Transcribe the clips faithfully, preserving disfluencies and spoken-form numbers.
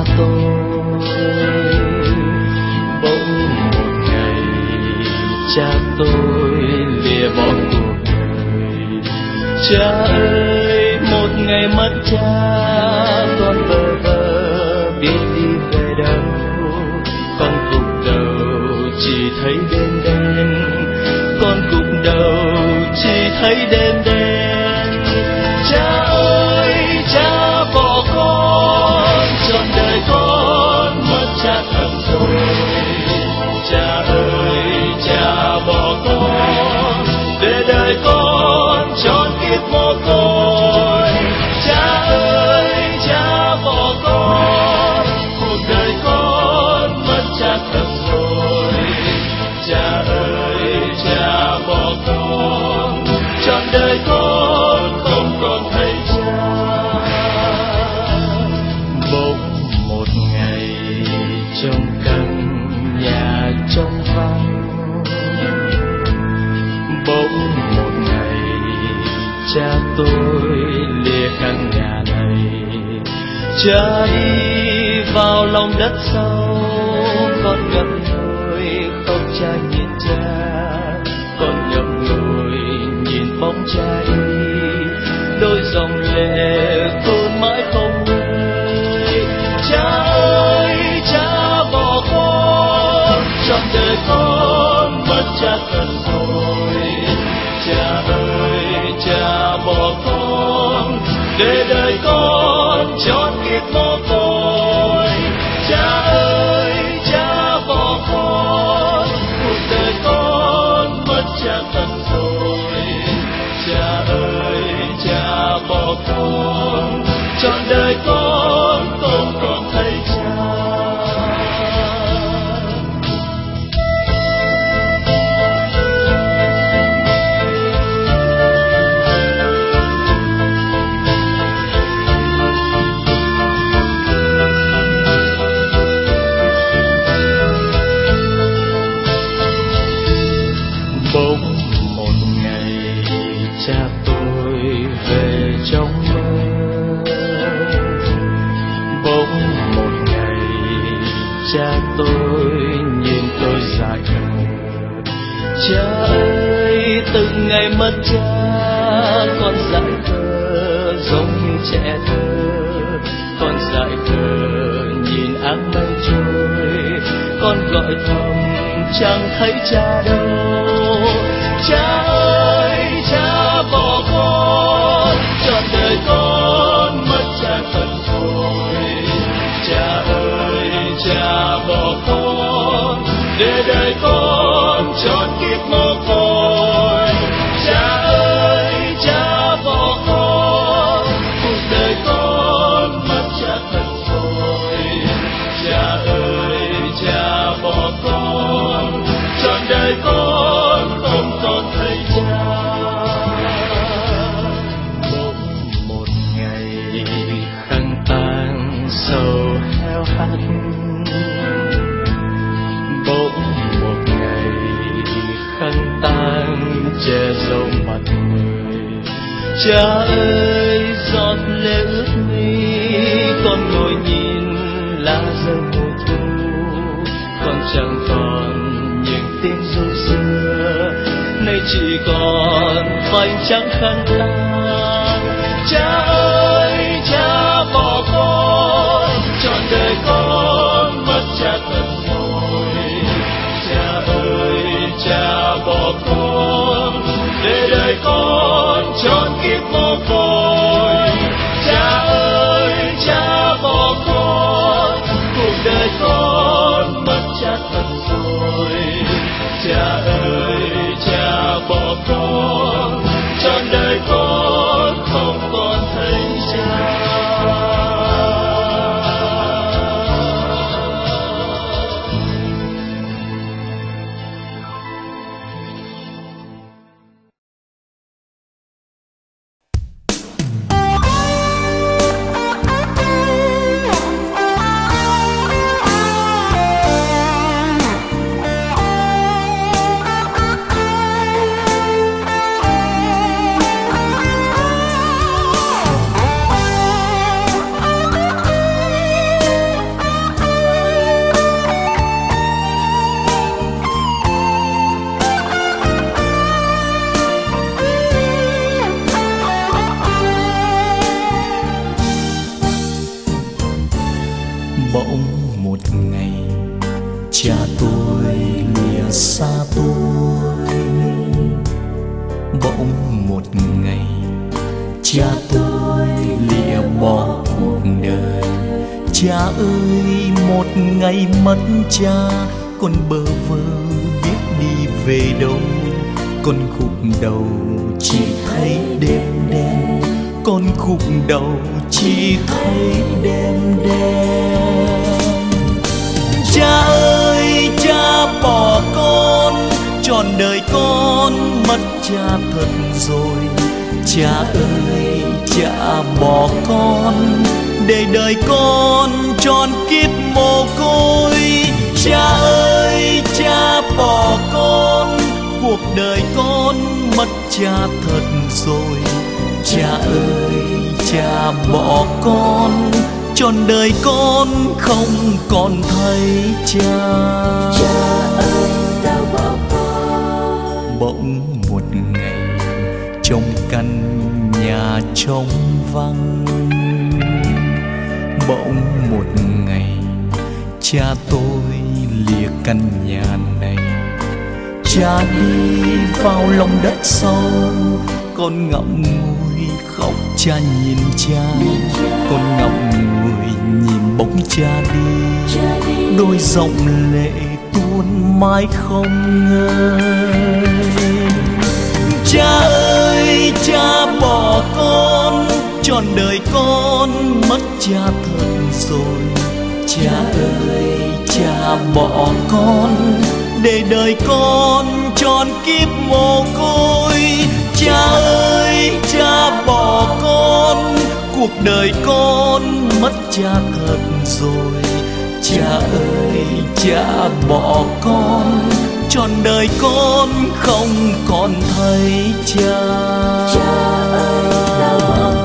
cha tôi. Bỗng một ngày cha tôi lìa bỏ cuộc đời. Cha ơi, một ngày mất cha, con bơ vơ biết đi về đâu. Con gục đầu chỉ thấy đêm đen, con gục đầu chỉ thấy đêm đen. Cha ơi, cha bỏ con, trọn đời con mất cha thật rồi. Cha ơi, cha bỏ con, để đời con trọn kiếp mồ côi. Cha ơi, cha bỏ con, cuộc đời con mất cha thật rồi. Cha ơi, cha bỏ con, trọn đời con không còn thấy cha. Bỗng một ngày trong căn nhà trong vắng, bỗng một ngày cha tôi lìa căn nhà này. Cha đi vào lòng đất sâu, con ngậm ngùi không cha nhìn cha. Con ngậm ngùi nhìn bóng cha đi, đôi dòng lệ tuôn mãi không ngơi. Cha ơi, cha bỏ con, trọn đời con mất cha thật rồi. Cha ơi, cha bỏ con, để đời con trọn kiếp mồ côi. Cha ơi, cha bỏ con, cuộc đời con mất cha thật rồi. Cha ơi, cha bỏ con, trọn đời con không còn thấy cha. Bỗng một ngày cha tôi về trong mơ. Bỗng một ngày cha tôi nhìn tôi dại khờ. Cha ơi, từng ngày mất cha, con dại khờ giống như trẻ thơ. Con dại khờ nhìn áng mây trôi, con gọi thầm chẳng thấy cha đâu. Cha ơi, cha bỏ con, trọn đời con mất cha thật rồi. Cha ơi, cha bỏ con, để đời con trọn kiếp mồ côi. Cha ơi, cha bỏ con, cuộc đời con mất cha thật rồi. Cha ơi, cha bỏ con, trọn đời con không còn thấy cha. Bỗng một ngày khăn tang sầu heo hắt, bỗng một ngày khăn tang che dấu mặt người. Cha ơi, giọt lệ ướt mi, con ngồi nhìn lá rơi mùa thu. Con chẳng còn những tiếng ru xưa, nay chỉ còn vành trắng khăn tang. Cha ơi, cha bỏ con, trọn đời con mất cha thật rồi. Cha ơi, cha bỏ con, để đời con trọn kiếp mồ côi. Cha ơi, cha bỏ con, cuộc đời con mất cha thật rồi. Cha ơi, cha bỏ con, trọn đời con không còn thấy cha. Bỗng một ngày cha tôi lìa bỏ cuộc đời. Cha ơi, một ngày mất cha, con bơ vơ biết đi về đâu. Con khúc đầu chỉ thấy đêm đen, con khúc đầu chỉ thấy đêm đen. Cha ơi, cha bỏ con, trọn đời con mất cha thật rồi. Cha ơi, cha bỏ con, để đời con tròn kiếp mồ côi. Cha ơi, cha bỏ con, cuộc đời con mất cha thật rồi. Cha ơi, cha bỏ con, trọn đời con không còn thấy cha. Cha ơi, sao bỏ con? Bỗng một ngày trong căn nhà trống vắng, bỗng một ngày cha tôi lìa căn nhà này. Cha đi vào lòng đất sâu, con ngậm ngùi khóc cha nhìn cha. Con ngậm ngùi nhìn bóng cha đi, đôi dòng lệ tuôn mãi không ngơi. Cha ơi, cha bỏ con, trọn đời con mất cha thật rồi. Cha ơi, cha bỏ con, để đời con tròn kiếp mồ côi. Cha ơi, cha bỏ con, cuộc đời con mất cha thật rồi. Cha ơi, cha bỏ con, trọn đời con không còn thấy cha. Cha ơi, sao bỏ con?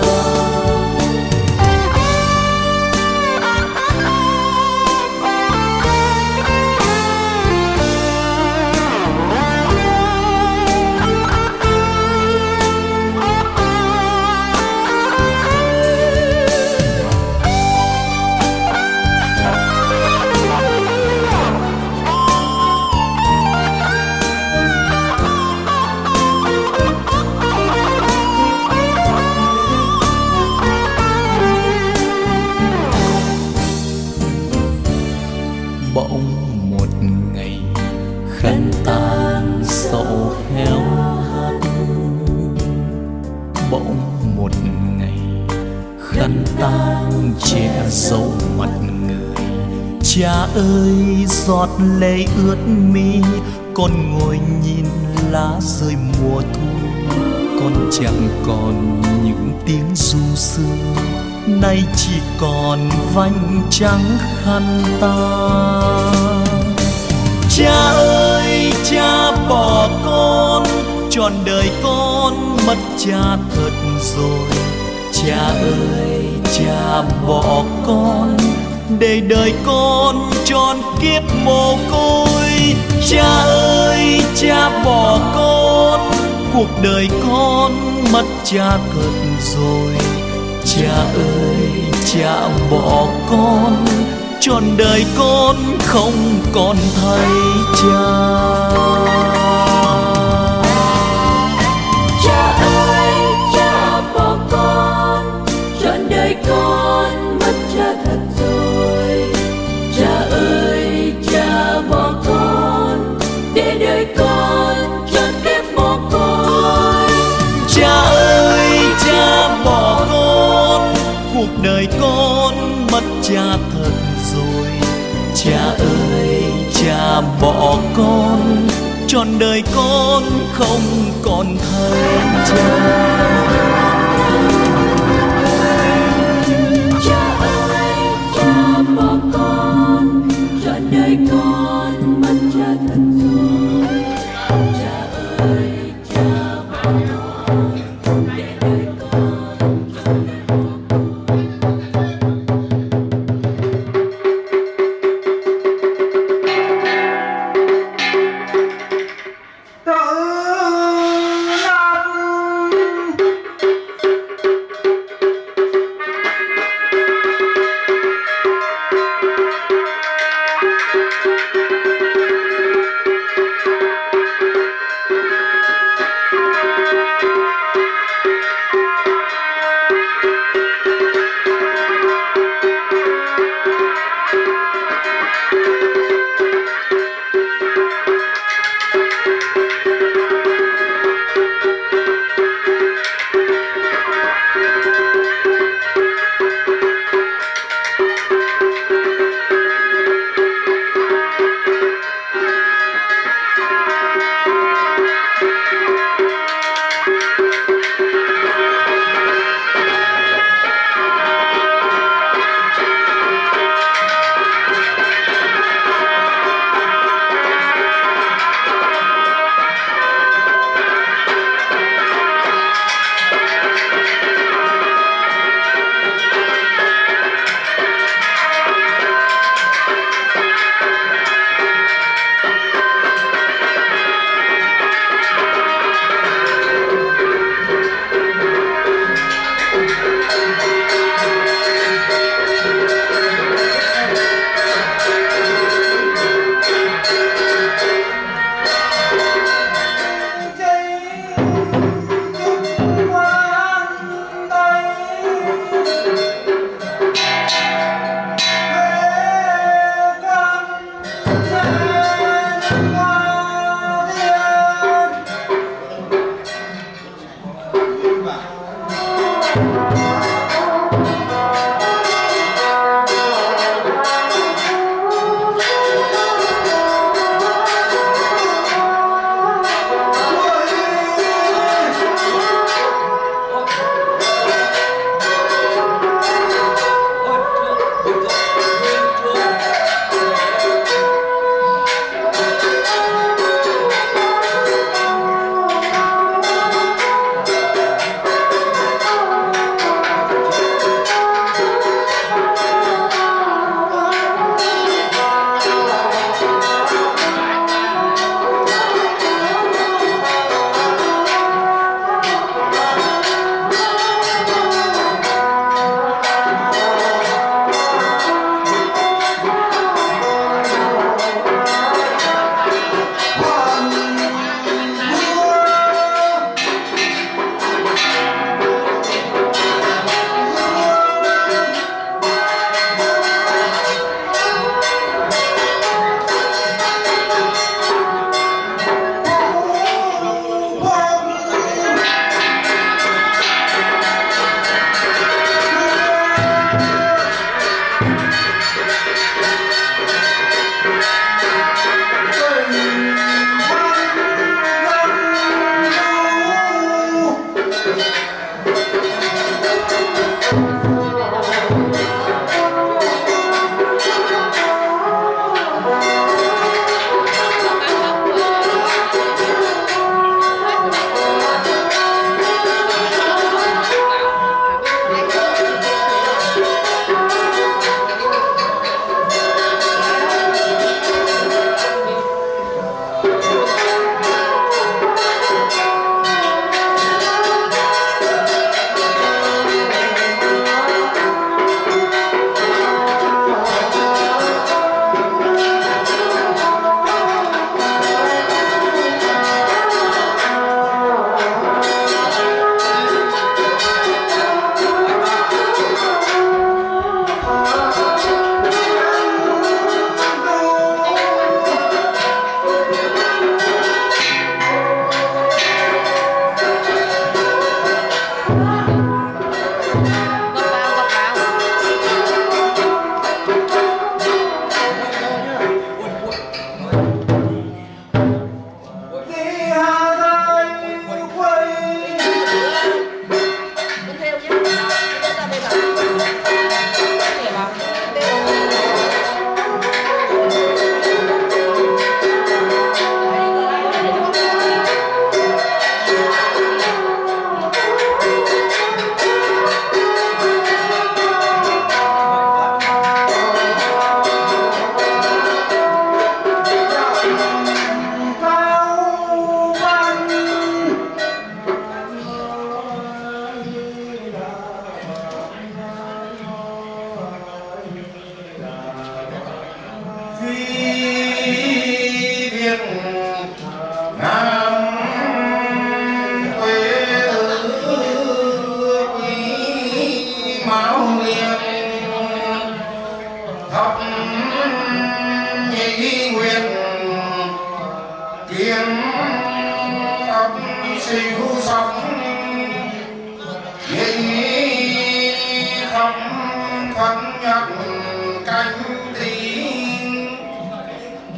Bỗng một ngày khăn tàn sầu héo hắt, bỗng một ngày khăn tàn che dấu mặt người. Cha ơi, giọt lệ ướt mi, con ngồi nhìn lá rơi mùa thu. Con chẳng còn những tiếng ru sương, nay chỉ còn vành trắng khăn tàn. Cha ơi, cha bỏ con, trọn đời con mất cha thật rồi. Cha ơi, cha bỏ con, để đời con tròn kiếp mồ côi. Cha ơi, cha bỏ con, cuộc đời con mất cha thật rồi. Cha ơi, cha bỏ con, trọn đời con không còn thấy cha. Cha ơi, cha bỏ con, trọn đời con mất cha thật rồi. Cha ơi, cha bỏ con, để đời con trọn kiếp mồ côi. Cha ơi, cha bỏ con, cuộc đời con mất cha thật rồi. Cha ơi, cha bỏ con, trọn đời con không còn thấy cha. Cha ơi, cha bỏ con, trọn đời con mất cha thật rồi. Cha ơi, cha bỏ con, để đời con trọn kiếp mồ côi.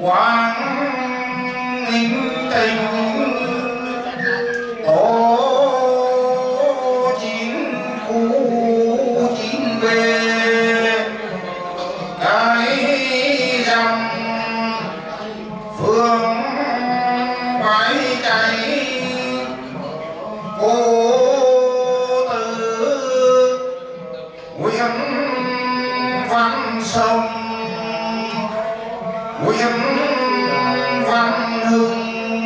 quang minh tình tổ chín khu chín về cái rằm phương bãi cháy cô tử Nguyễn Văn Sông Nguyễn Văn Hưng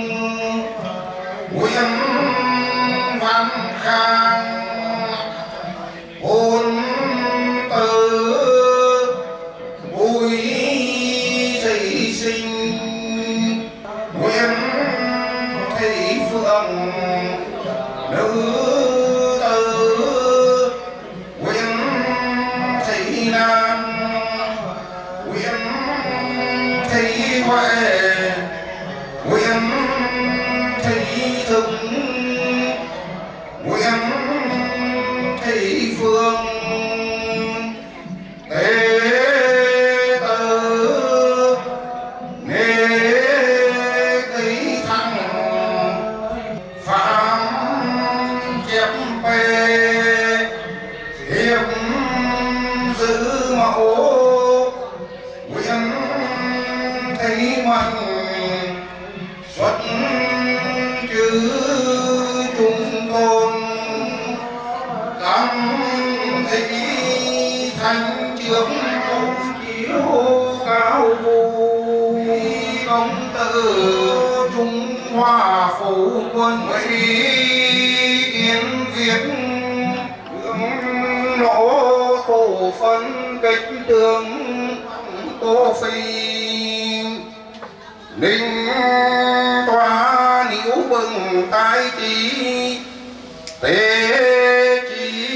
Nguyễn Văn Khang Ôn Tử Bùi Thị Sinh Nguyễn Thị Phượng Nữ Tử Nguyễn Thị Lan Nguyễn Thị Huệ Nguyễn Thị Thực Nguyễn Thị Phương Tế Tử Nghê Tý Thăng Phạm Chép Pê Hiệp Giữ Mẫu Nguyễn Thị Mạnh xuất chữ trung tôn Cam Thị Thanh Trước công chiếu cao vũ công tử Trung Hoa phủ quân Mỹ Kiến Việt hướng nỗ tổ phân kích tướng Tô Phi Ninh Toa Nhiễu Bừng Tai Trí Tế Trí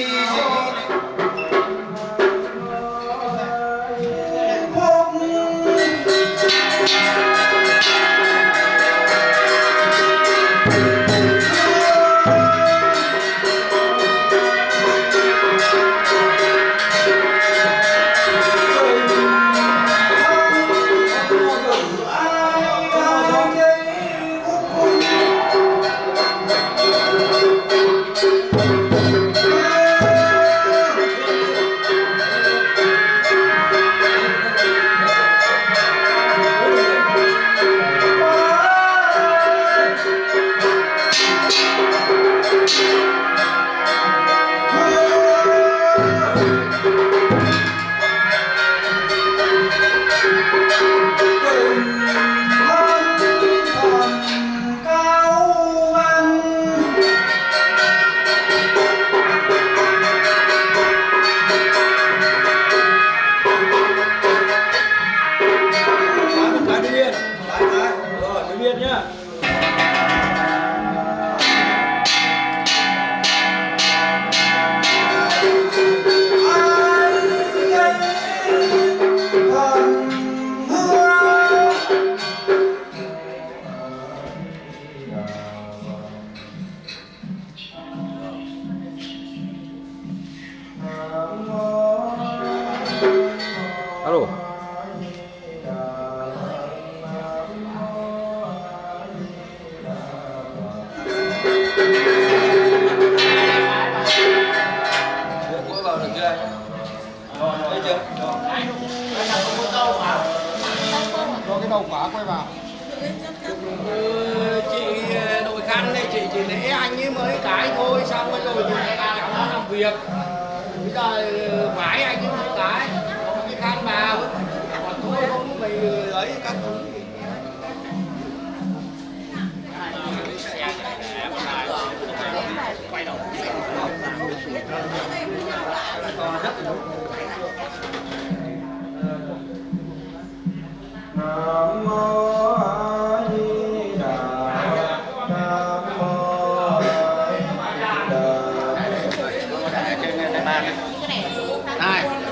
Alo. Có vào được chưa? Thấy chưa? Có cái đầu khóa quay vào. Chị đội khăn này chị chỉ để anh ấy mấy cái thôi, xong rồi rồi thì cháu nó làm việc. Bây giờ phải anh ấy mấy cái, cái khăn vào, còn thôi không mày lấy các thứ. Quay đầu. Nam mô A Di Đà Nam mô A Di Đà. Này.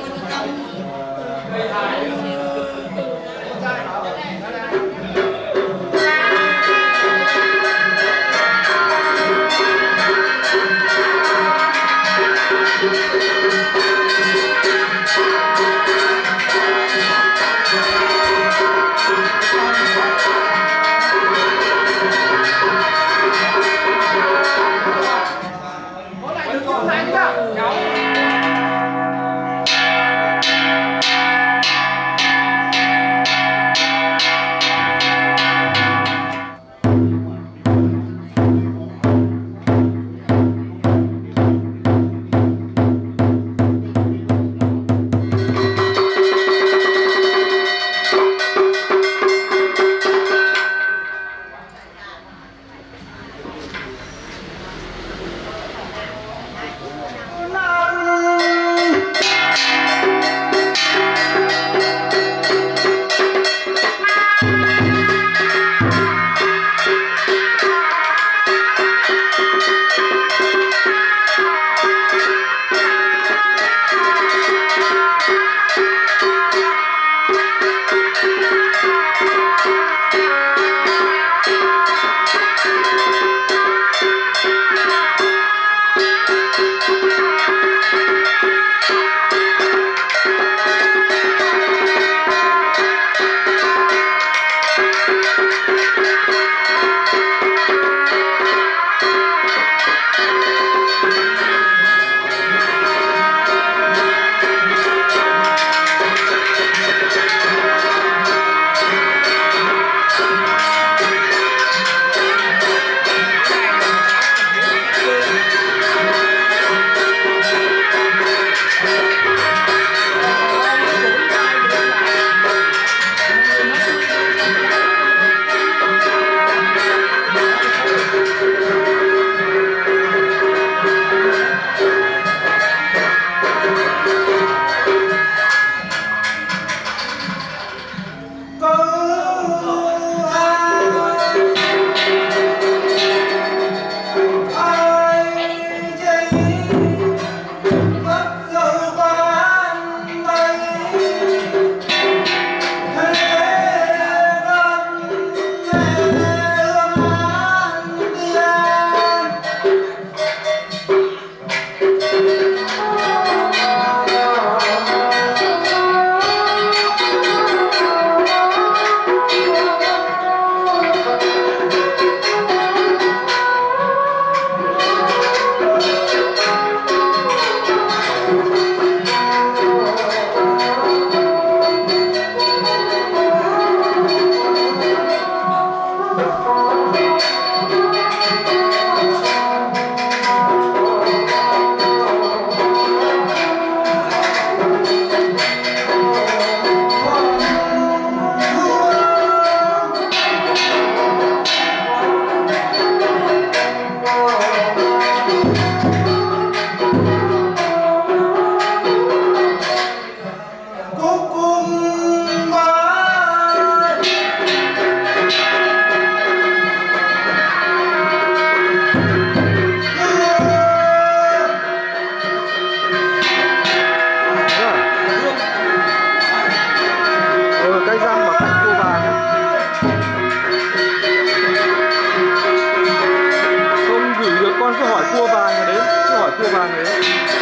vàng rồi đấy, cứ hỏi cua vàng đấy.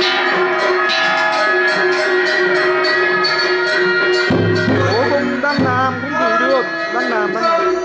Ủa không đang làm, không gửi được, đang làm, đang làm.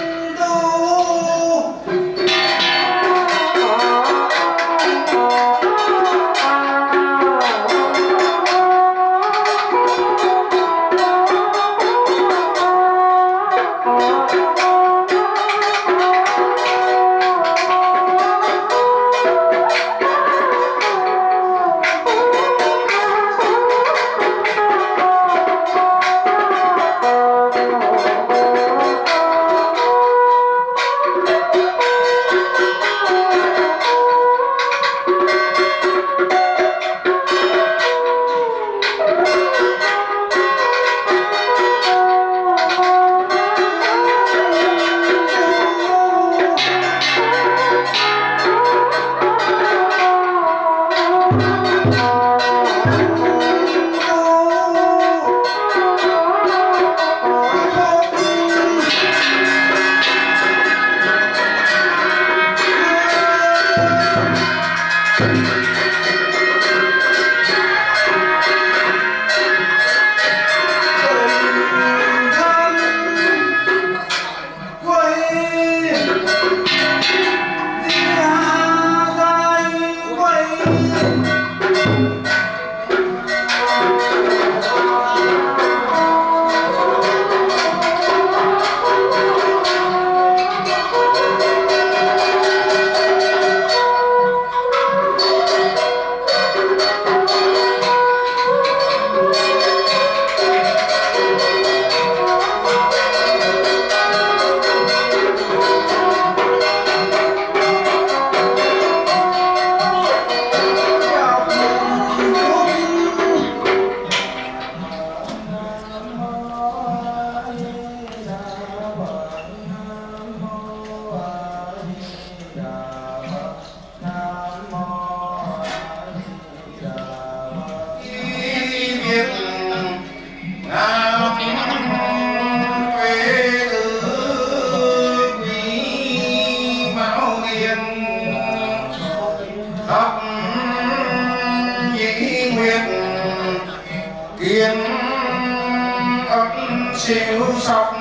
siêu sọc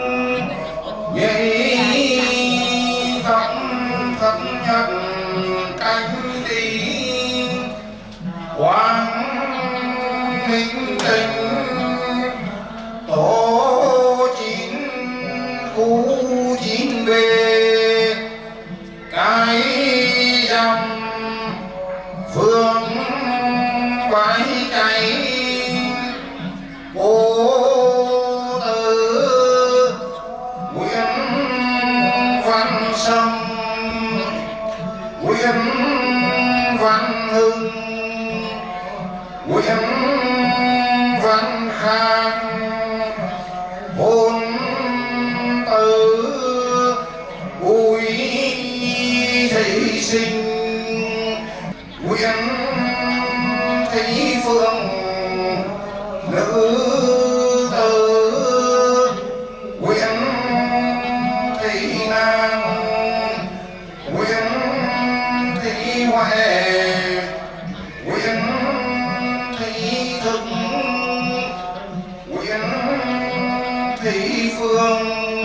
nhảy khóc thất nhật cánh tiên quang minh tình tổ chín khu chín về cái dòng phương quái chạy ô tử Nguyễn Văn Sâm Nguyễn Văn Hưng Nguyễn Văn Khang hôn tử Bùi Thị Sinh Nguyễn Thị Phương nữ tử Nguyễn Thị Nam Nguyễn Thị Huệ Nguyễn Thị Thực Nguyễn Thị Phương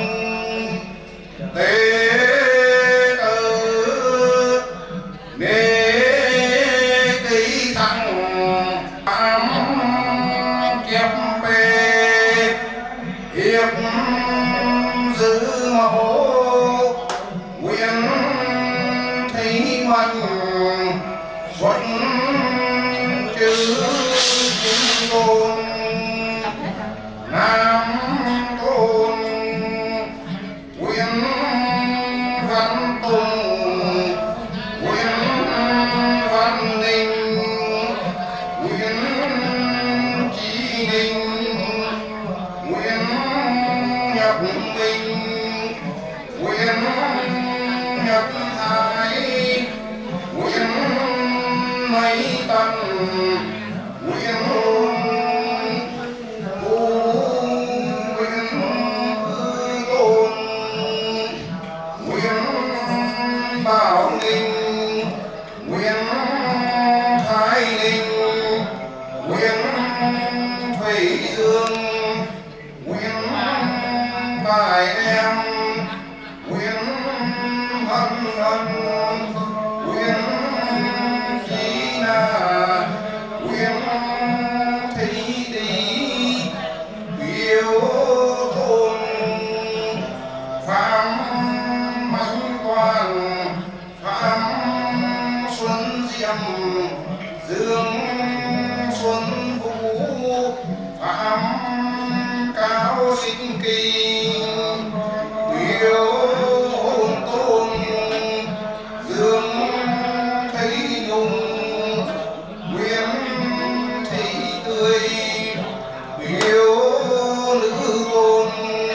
tế tử Nghệ Thị Thăng ám chép bê hiệp giữ mẫu Nguyễn Thị Mạnh Xuân chữ chính tôn Nam Tôn Nguyễn Văn Tùng Nguyễn Văn Ninh Nguyễn Chí Ninh Nguyễn Nhật Minh Nguyễn Nhật Thái Nguyễn Mấy Tân Nguyễn Phú Nguyễn Tôn Nguyễn Bảo Ninh Nguyễn chiêm dương xuân vũ phạm cao sinh kỳ biểu hồn tôn dương thấy nhung nguyên thấy tươi biểu nữ tôn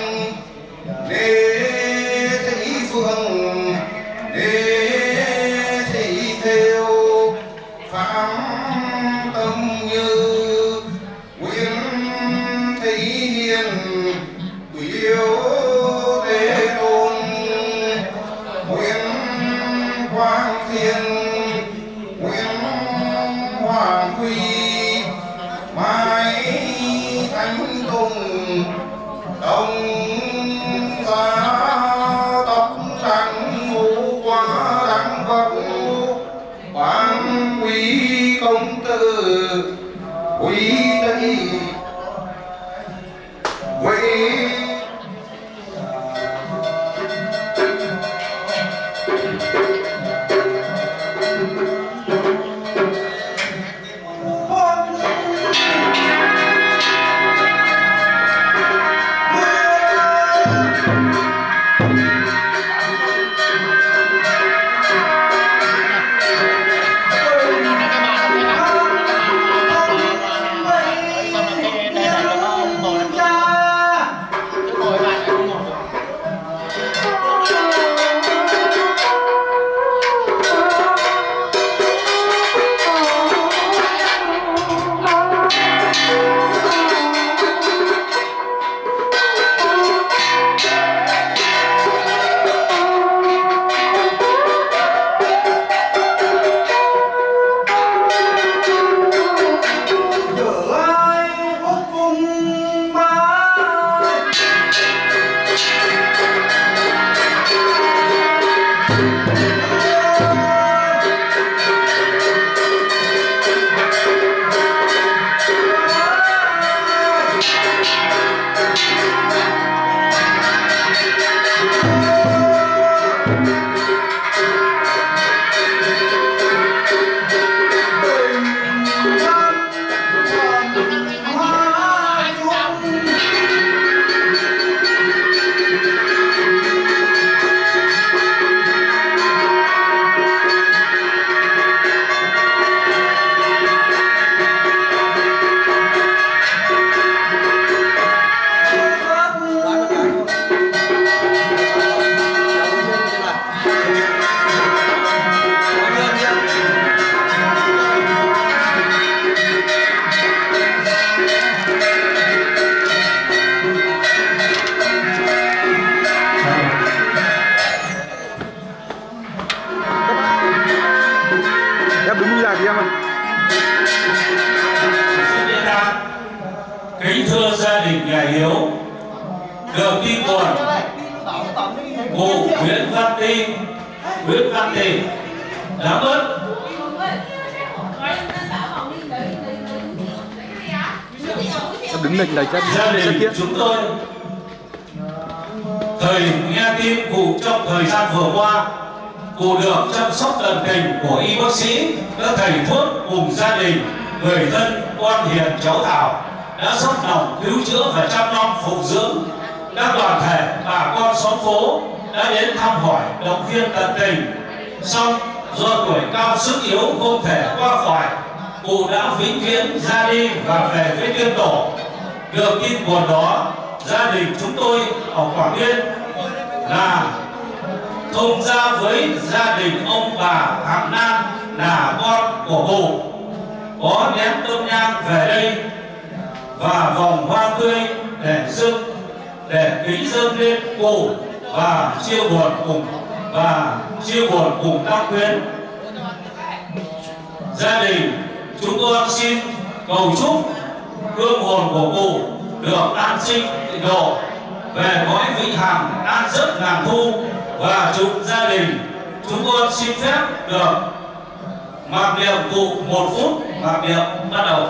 đế thấy phương đế thấy theo phạm tâm như nguyên thấy hiền biểu tế tôn nguyên quang thiên nguyên hoàng quy mãi thánh tùng đồng giá tóc đăng ngũ quá đăng vật quan quý công tử quý đây quý kính thưa gia đình nhà Hiếu, được tin buồn cụ Nguyễn Văn Tinh, Nguyễn Văn Tình đã mất. Đứng lệch này chắc gia đình chúng tôi thời nghe tin cụ trong thời gian vừa qua, cụ được chăm sóc tận tình của y bác sĩ, các thầy thuốc cùng gia đình, người thân, quan hiền cháu Thảo đã dốc lòng cứu chữa và chăm nom phục dưỡng. Các đoàn thể bà con xóm phố đã đến thăm hỏi, động viên tận tình. Song do tuổi cao sức yếu không thể qua khỏi, cụ đã vĩnh viễn ra đi và về với tiên tổ. Được tin buồn đó, gia đình chúng tôi ở Quảng Yên là thông gia với gia đình ông bà Hạng Nan là con của cụ, có ném tâm nhang về đây và vòng hoa tươi để dâng để kính dâng lên cụ và chia buồn cùng và chia buồn cùng các quyến. Gia đình chúng tôi xin cầu chúc hương hồn của cụ được an sinh tịnh độ, về cõi vĩnh hằng an giấc ngàn thu, và chúc gia đình chúng tôi xin phép được mặc niệm cụ một phút. Mặc niệm bắt đầu.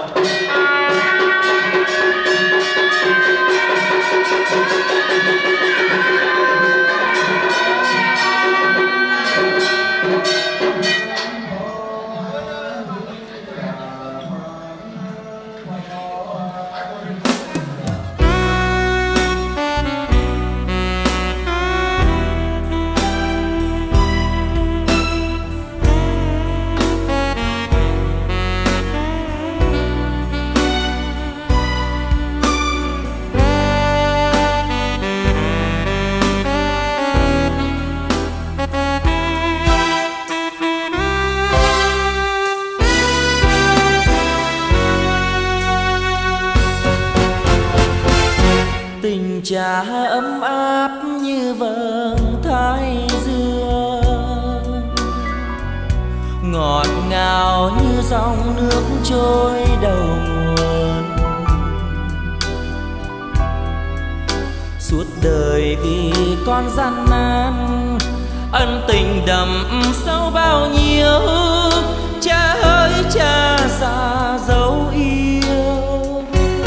trà ấm áp như vầng thái dương, ngọt ngào như dòng nước trôi đầu nguồn. Suốt đời vì con gian nan, ân tình đậm sâu bao nhiêu, cha ơi cha già dấu yêu.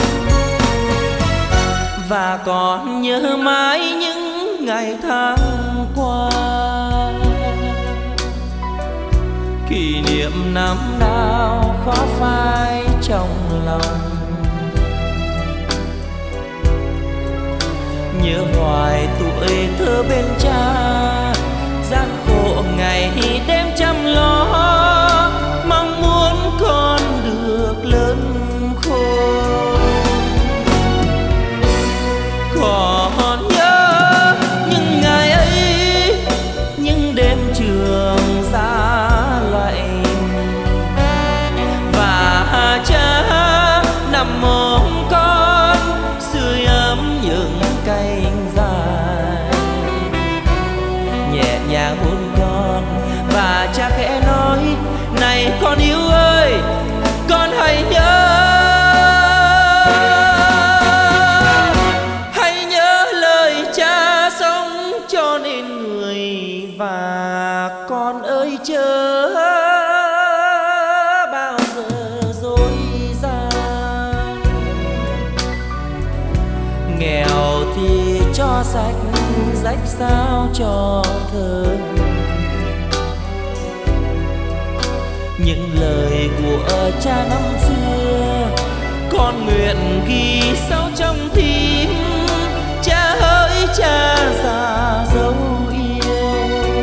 Và còn nhớ mãi những ngày tháng qua, kỷ niệm năm nào khó phai trong lòng. Nhớ hoài tuổi thơ bên cha, gian khổ ngày đêm chăm lo, mong muốn con được lớn khôn. Còn nhớ những ngày ấy, những đêm trường giá lạnh, và cha nằm ôm con sưởi ấm những cánh dài, nhẹ nhàng hôn con và cha khẽ nói: này con yêu ơi, con hãy nhớ, hãy nhớ lời cha sống cho nên người. Và con ơi chớ bao giờ dối gian, nghèo thì cho sạch, rách sao cho thơ. Những lời của cha năm xưa con nguyện ghi sâu trong tim, cha ơi cha già dấu yêu.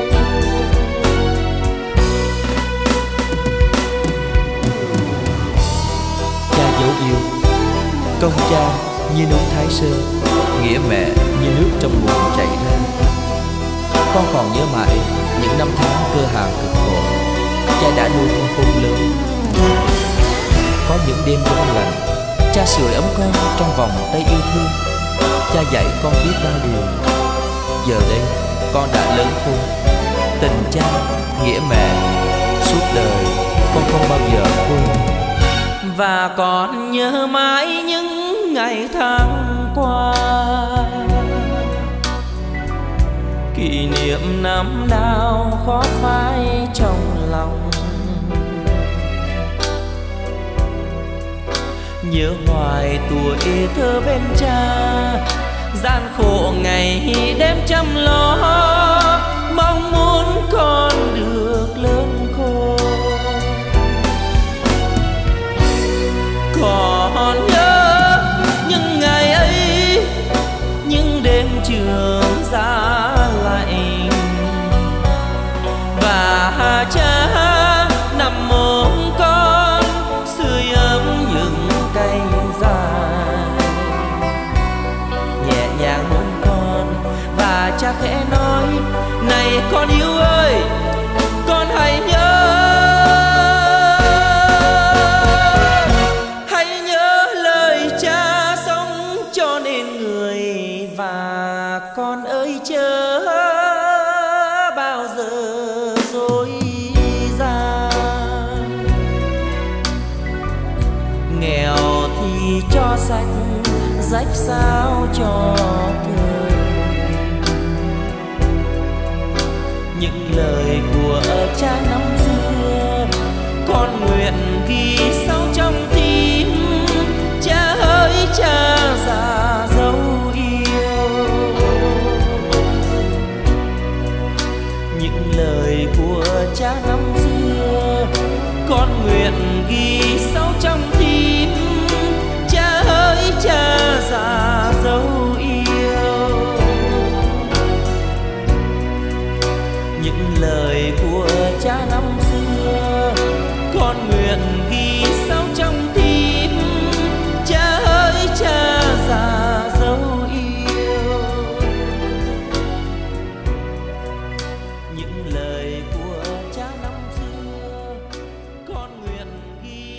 Cha dấu yêu, công cha như núi Thái Sơn, nghĩa mẹ như nước trong nguồn chảy ra. Con còn nhớ mãi những năm tháng cơ hàng cực khổ, cha đã nuôi con khôn lớn. Có những đêm đông lạnh, cha sưởi ấm con trong vòng tay yêu thương. Cha dạy con biết bao điều. Giờ đây con đã lớn khôn, tình cha, nghĩa mẹ, suốt đời con không bao giờ quên. Và còn nhớ mãi những ngày tháng qua, kỷ niệm năm nào khó phai trong lòng. Nhớ hoài tuổi thơ bên cha, gian khổ ngày đêm chăm lo, mong muốn con được lớn khôn. Còn nhớ những ngày ấy, những đêm trường giá lạnh, và cha nằm ôm con sưởi ấm những cánh dài, nhẹ nhàng hôn con và cha khẽ nói: này con yêu ơi, con hãy nhớ, hãy nhớ lời cha sống cho nên người. Và con ơi chớ bao giờ dối gian, nghèo thì cho sạch, rách sao cho thơ. Những lời của cha năm xưa con nguyện ghi sâu trong tim, cha ơi cha già dấu yêu. Những lời của cha năm xưa con nguyện ghi sâu trong tim, cha ơi cha già dấu yêu. Những lời của cha năm xưa con nguyện ghi sâu trong tim, cha ơi cha già dấu yêu. Những lời của cha năm xưa con nguyện ghi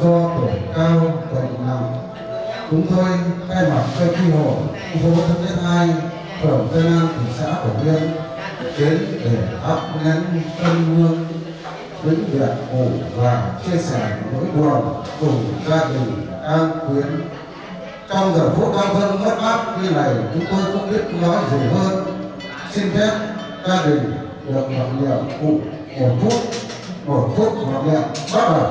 do tuổi cao bệnh nặng. Chúng tôi thay mặt cho chi hội khu phố Tân Nhất hai, phường Tân An, thị xã Quảng Yên đến để thắp nén tâm hương vĩnh biệt cụ và chia sẻ nỗi buồn cùng gia đình an quyến. Trong giờ phút đau thương mất mát như này, chúng tôi không biết nói gì hơn. Xin phép gia đình được mặc niệm cụ một phút, một phút mặc niệm bắt đầu.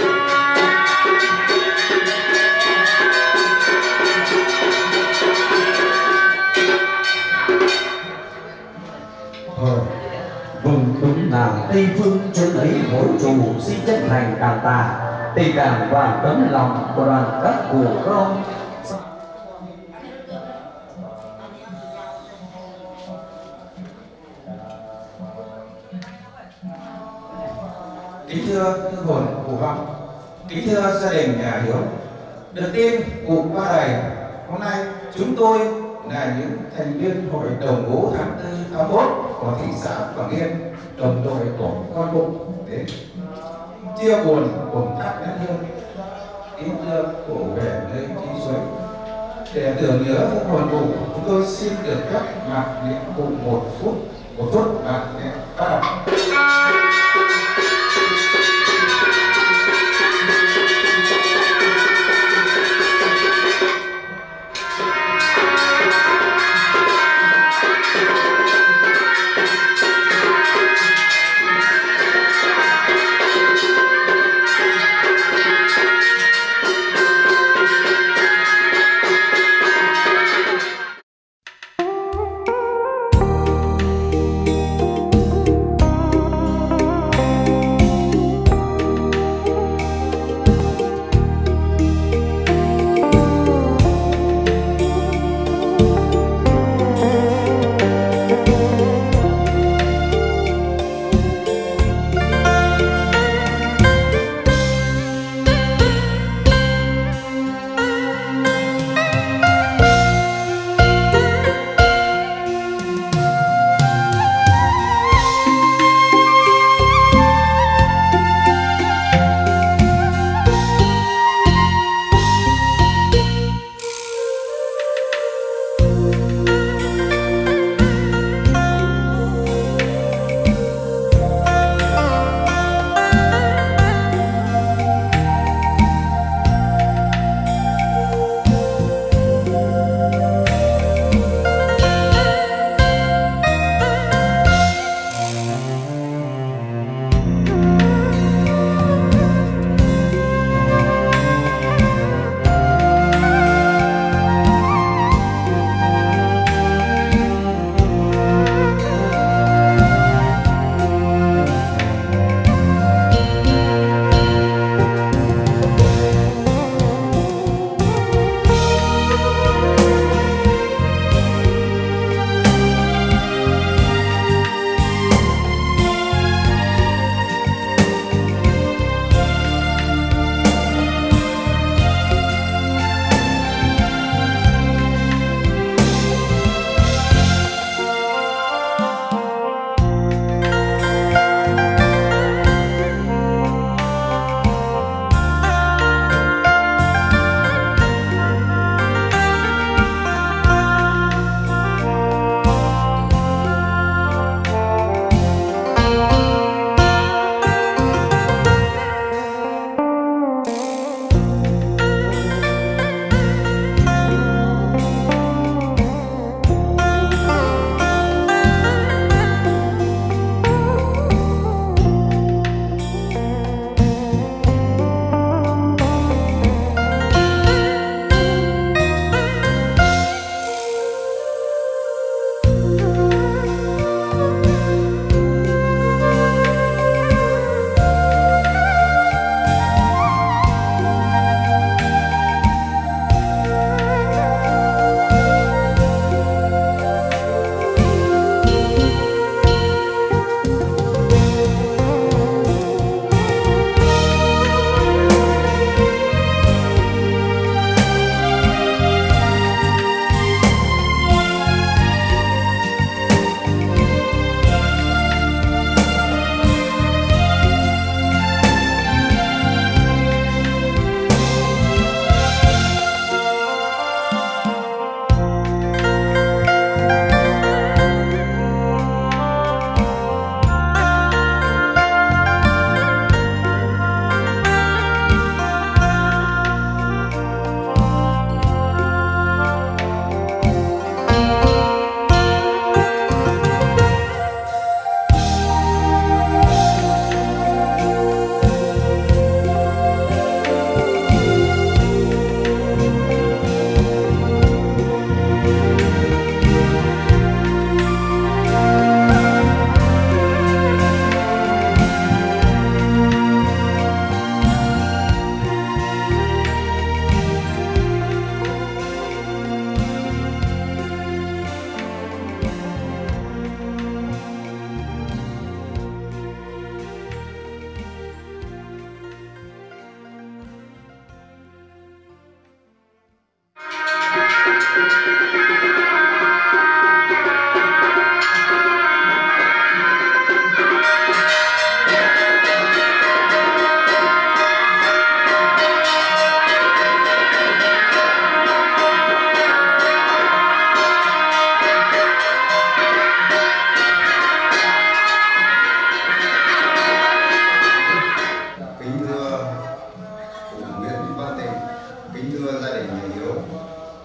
Vùng đúng nàng Tây Phương chân ấy mỗi chủ xin chân thành cảm tạ tình cảm và tấm lòng của đoàn các cụ con. Kính thưa hương hồn cụ vong, kính thưa gia đình nhà Hiếu, được tin cụ qua đời, hôm nay chúng tôi là những thành viên hội đồng gỗ tháng tư tháng mốt của thị xã Quảng Yên, đồng đội của con bụng đến chia buồn cùng thắp nén hương kính thưa cụ về nơi trí suối. Để tưởng nhớ hồn cụ, chúng tôi xin được phép mặc niệm cụ một phút, một phút mặc niệm bắt đầu.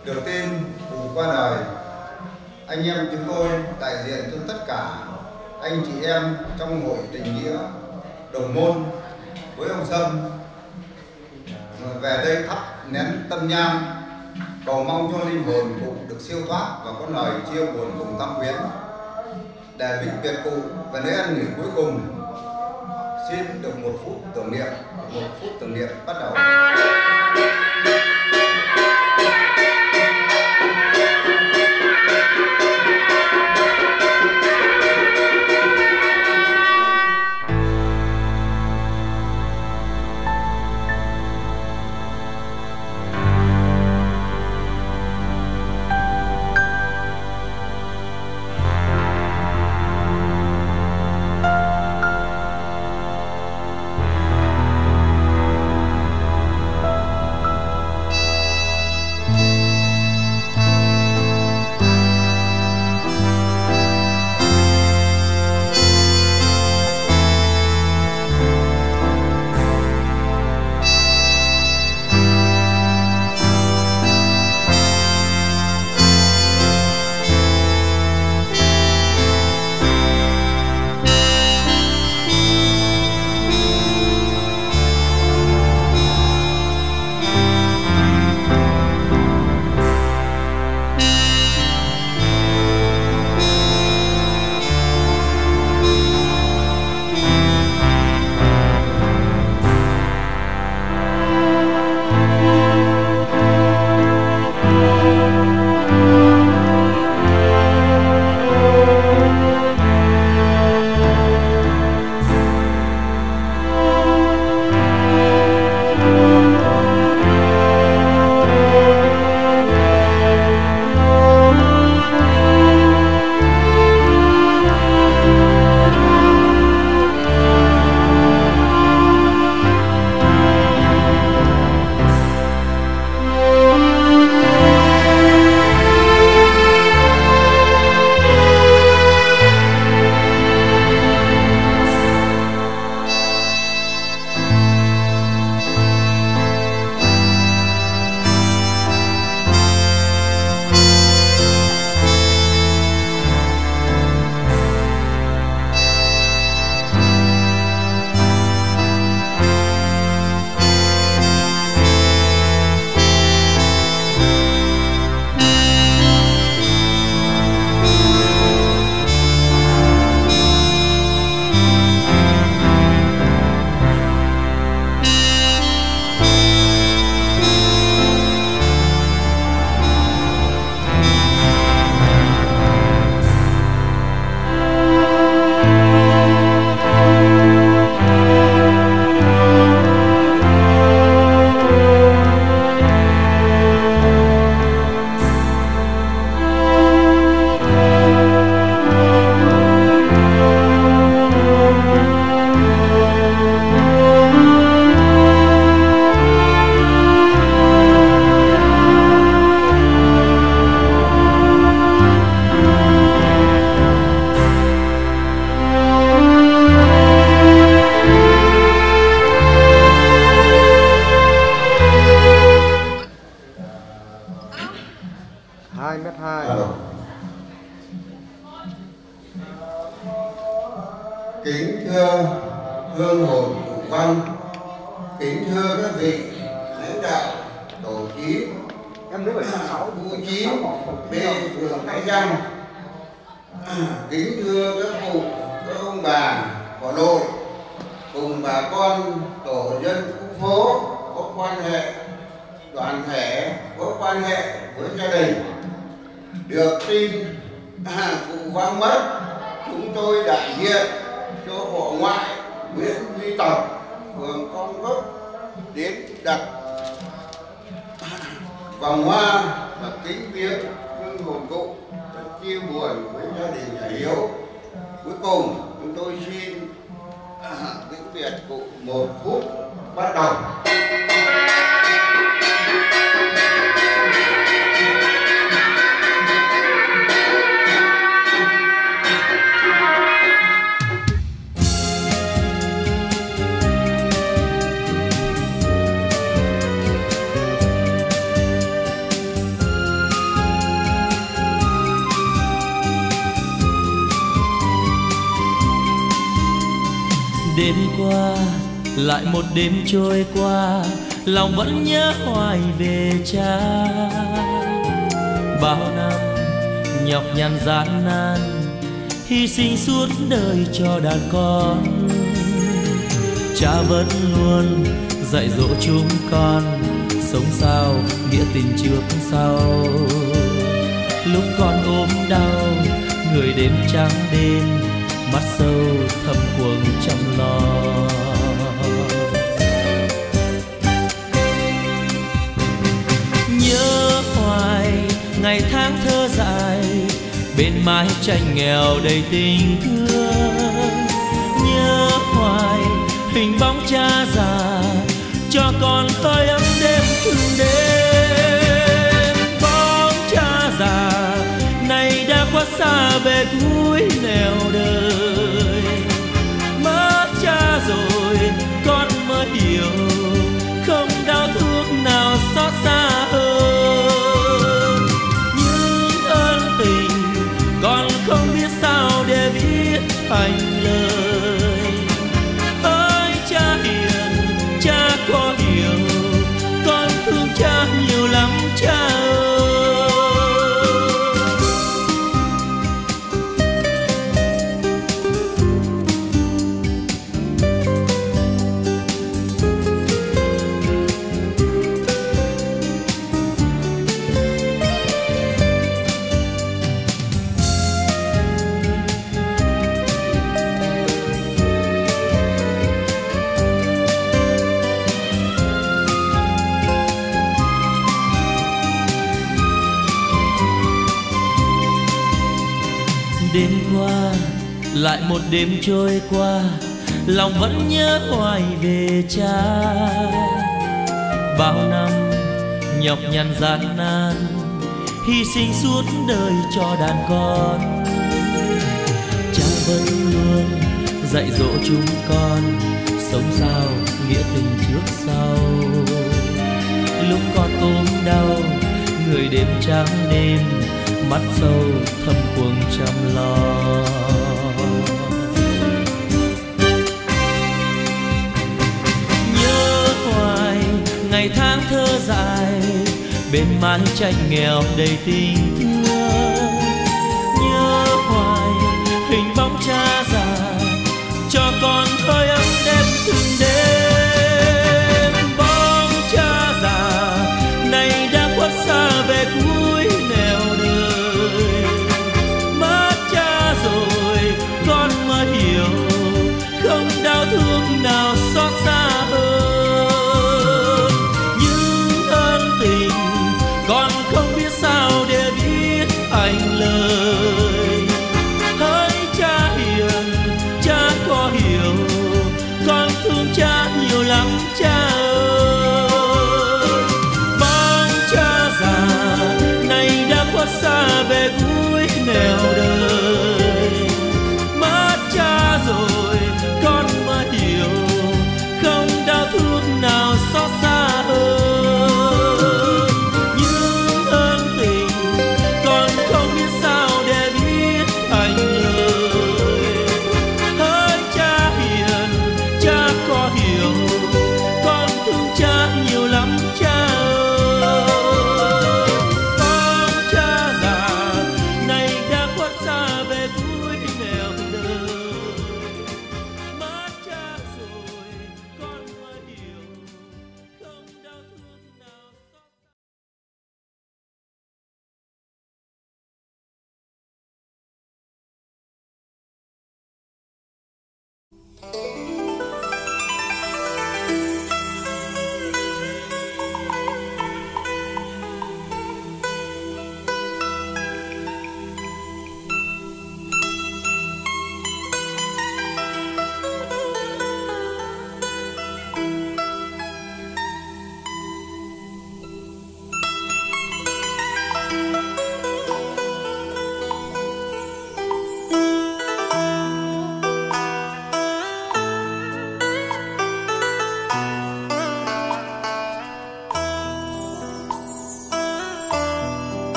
Được tin cụ qua đời, anh em chúng tôi đại diện cho tất cả anh chị em trong hội tình nghĩa Đồng Môn với ông Sâm về đây thắp nén tâm nhang, cầu mong cho linh hồn cụ được siêu thoát và có lời chia buồn cùng tam quyến. Để vĩnh biệt cụ và nơi ăn nghỉ cuối cùng, xin được một phút tưởng niệm, một phút tưởng niệm bắt đầu. hai mét hai. Kính thưa hương hồn cụ Văn, kính thưa các vị lãnh đạo tổ chí em nữ khu chín B phường Cái Răng, kính thưa các cụ, các ông bà, họ nội cùng bà con tổ dân khu phố có quan hệ đoàn thể, có quan hệ với gia đình. Được tin à, cụ Văn mất, chúng tôi đại diện cho họ ngoại Nguyễn Duy Tập, phường Con Gốc đến đặt vòng hoa và kính viếng hương hồn cụ, chia buồn với gia đình nhà Hiếu. Cuối cùng chúng tôi xin à, vĩnh biệt cụ một phút bắt đầu. Đêm qua lại một đêm trôi qua, lòng vẫn nhớ hoài về cha. Bao năm nhọc nhằn gian nan, hy sinh suốt đời cho đàn con. Cha vẫn luôn dạy dỗ chúng con, sống sao nghĩa tình trước sau. Lúc con ốm đau, người đến trắng đêm, mắt sâu thầm cuồng chăm lo. Nhớ hoài ngày tháng thơ dại, bên mái tranh nghèo đầy tình thương. Nhớ hoài hình bóng cha già, cho con hơi ấm đêm từng đêm. Bóng cha già này đã khuất xa về cuối nẻo đời. Mất cha rồi con mới hiểu, không đau thương nào xót xa hơn. Những ơn tình con không biết sao để viết thành lời. Ơi cha hiền, cha có hiểu, con thương cha nhiều lắm cha ơi. Đêm qua lại một đêm trôi qua, lòng vẫn nhớ hoài về cha. Bao năm nhọc nhằn gian nan, hy sinh suốt đời cho đàn con. Cha vẫn luôn dạy dỗ chúng con, sống sao nghĩa tình trước sau. Lúc con ốm đau, người đêm trắng đêm, mắt sâu thầm cuồng chăm lo. Nhớ hoài ngày tháng thơ dại, bên mái tranh nghèo đầy tình thương. Nhớ hoài hình bóng cha già, cho con hơi ấm đêm từng đêm. Bóng cha già này đã khuất xa về cuối nẻo đời. Mất cha rồi con mới hiểu, không đau thương nào xót xa hơn. Những ơn tình con không biết sao để viết thành lời. Hỡi cha hiền, cha có hiểu, con thương cha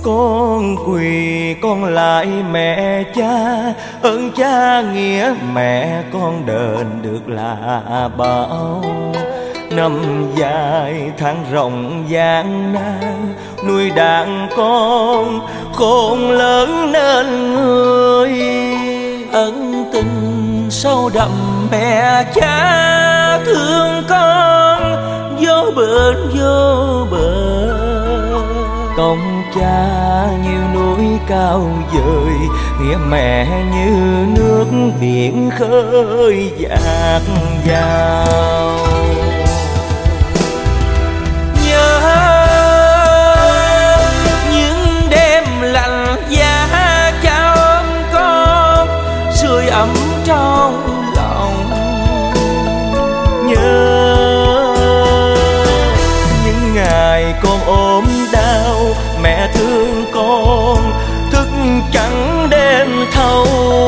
Con quỳ con lại mẹ cha, ơn cha nghĩa mẹ con đền được là bao. Năm dài tháng rộng gian nan, nuôi đàn con khôn lớn nên người. Ân tình sâu đậm mẹ cha thương con, vô bến vô bờ. Công cha như núi cao vời, nghĩa mẹ như nước biển khơi dạt dào. Nhớ những đêm lạnh giá cha ôm con, sưởi ấm trong lòng. Nhớ những ngày con ốm đau, mẹ thương con thức trắng đêm thâu.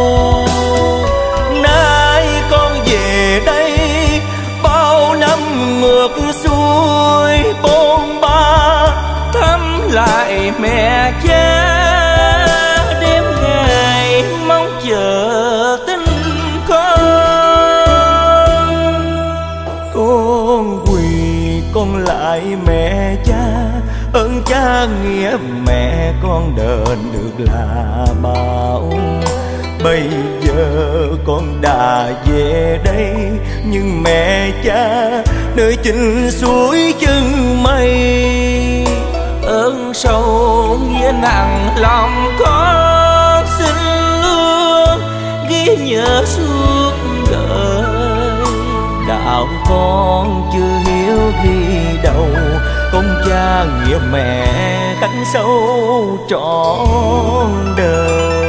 Nay con về đây bao năm ngược xuôi bôn ba, thăm lại mẹ cha đêm ngày mong chờ tin con. Con quỳ con lại mẹ cha, ơn cha nghĩa mẹ con đền được là bao. Bây giờ con đã về đây, nhưng mẹ cha nơi chinh suối chân mây. Ơn sâu nghĩa nặng lòng con xin luôn ghi nhớ suốt đời. Đạo con chưa hiếu ghi đầu, công cha nghĩa mẹ khắc sâu trọn đời.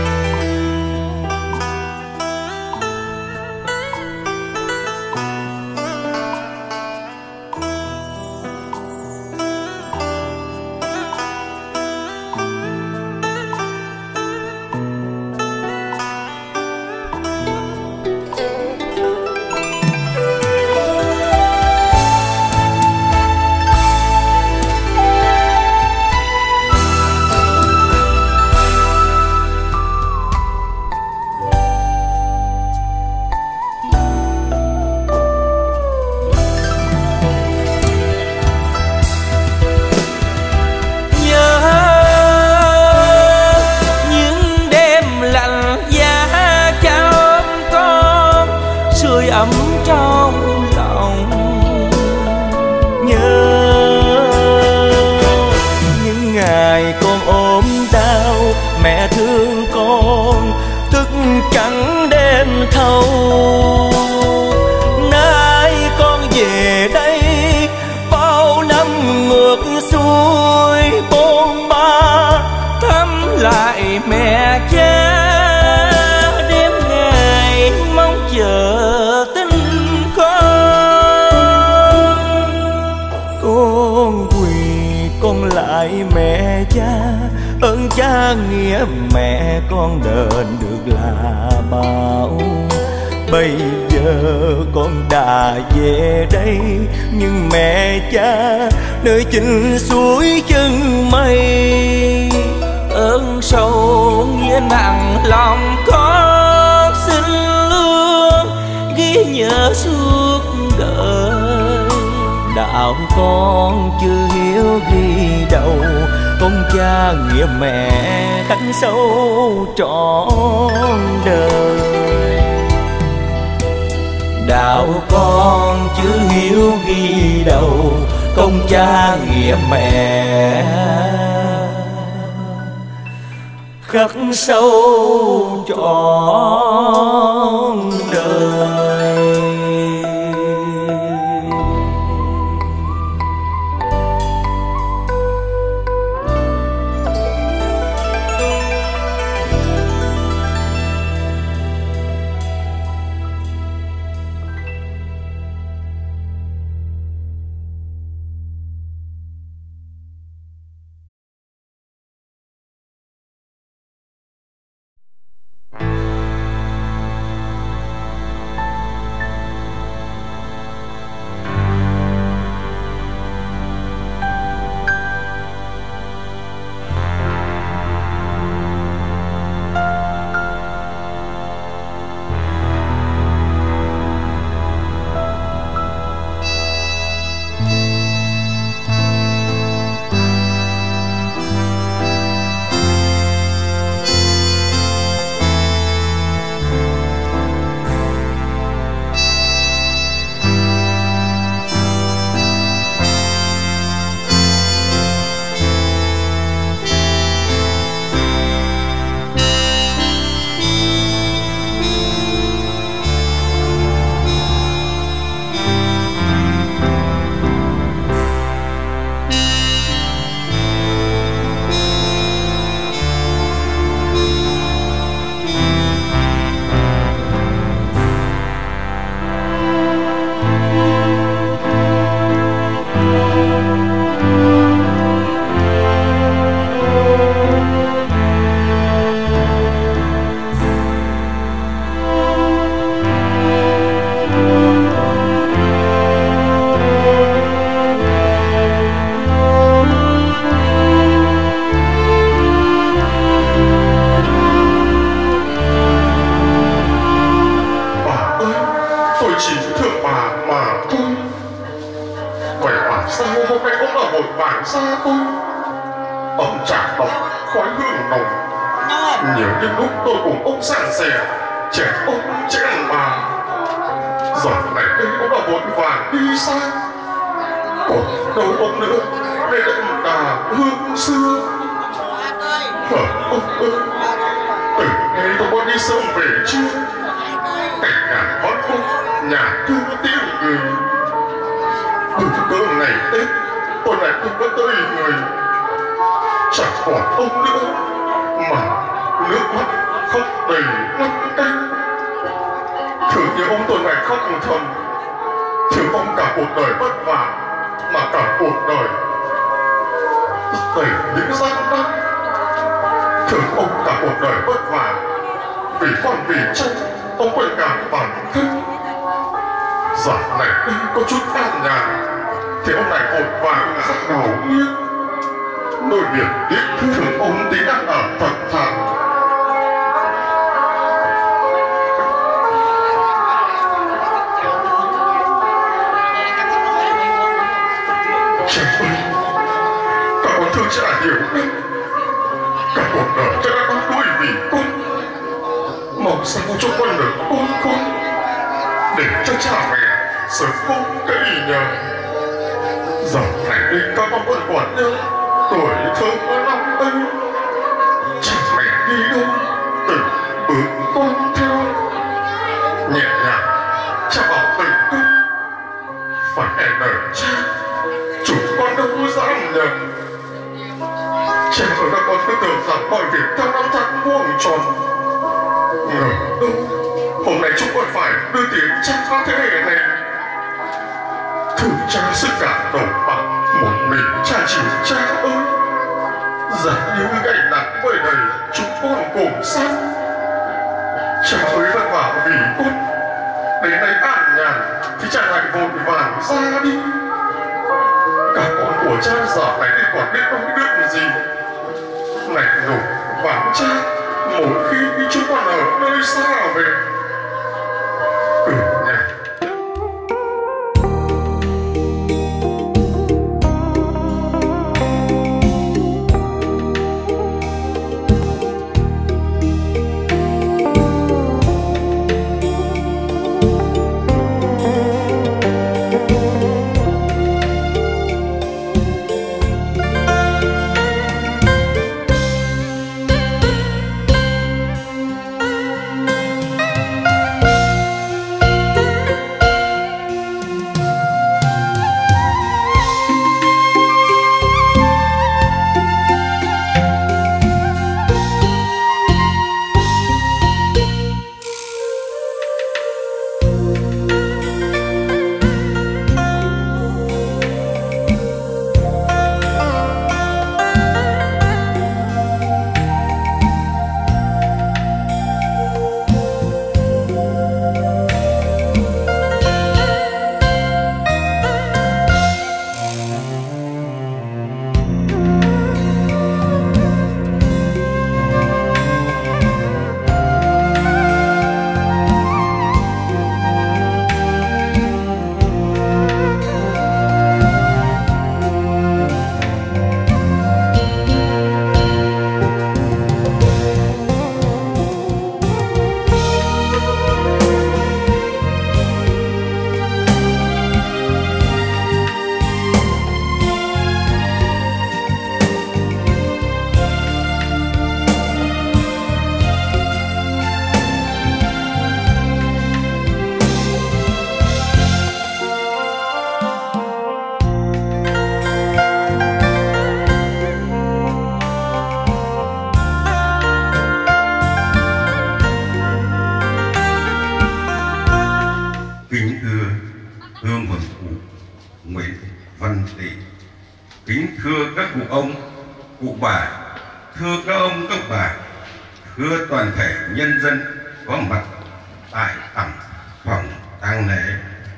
Ấm trong lòng. Nhớ những ngày con ốm đau, mẹ thương con thức trắng đêm thâu. Nay con về đây bao năm ngược xuôi bôn ba, thăm lại mẹ cha đêm ngày mong chờ tin con. Con quỳ con lại mẹ cha, ơn cha nghĩa mẹ con đền được là bao. Bây giờ con đã về đây, nhưng mẹ cha nơi chinh suối chân mây. Ơn sâu nghĩa nặng lòng con xin luôn ghi nhớ suốt đời. Đạo con chưa hiếu ghi đầu, công cha nghĩa mẹ khắc sâu trọn đời. Đạo con chưa hiếu ghi đầu, công cha nghĩa mẹ khắc sâu trọn đời. vàng xa tôi, ấm trà đỏ khói hương nồng. Nhớ những lúc tôi cùng ông san sẻ chén ông chén bà. Giờ này đây ông đã vội vàng đi xa, còn đâu ông nữa để đậm đà hương xưa. Hở ông ơi, từ ngày tôi con đi sớm về chưa, cảnh nhà hót khúc nhà thương tiếng người. Từ cỡ ngày Tết tôi lại không có tới người, chẳng còn ông nữa mà nước mắt khóc đầy lăn tanh. Thử như ông tôi này khóc thầm, thử ông cả cuộc đời vất vả mà cả cuộc đời đầy những gian nan. Thử ông cả cuộc đời vất vả vì con vì tranh ông quên cả bản thân. Giờ này đây có chút an nhàn thì ông này vội vàng sắc đầu nghiêng. Nỗi niềm tiếc thương ông tí đang ở thật thà. Trời ơi, các con thương cha nhiều lắm, cả cuộc đời cha đã đắm đuối vì con. Mong sao cho con được ôm con để cho cha mẹ sớm không cây nhờ. Giờ này đây các con vẫn còn nhớ tuổi thơ năm ấy, cha mẹ đi đâu từng bước con theo. Nhẹ nhàng cha bảo từng câu phải hẹn nở cha, chúng con đâu dám nhầm. Cha ơi, các con cứ tưởng rằng mọi việc theo năm tháng vuông tròn, ngờ đâu hôm nay chúng con phải đưa tiếng cha ra thế hệ này. Thương cha sức cả đầu bạc, một mình cha chịu cha ơi. Giả như gánh nặng bởi đầy chúng con cùng sang. Cha ơi vất vả vì con, đến đây an nhàn thì cha lại vội vàng ra đi. Cả con của cha giờ này đi còn biết nói được gì. Này nhủ vàng cha, mỗi khi chúng con ở nơi xa về. Ừ nhà. Kính thưa các cụ ông, cụ bà, thưa các ông, các bà, thưa toàn thể nhân dân có mặt tại tặng phòng tang lễ.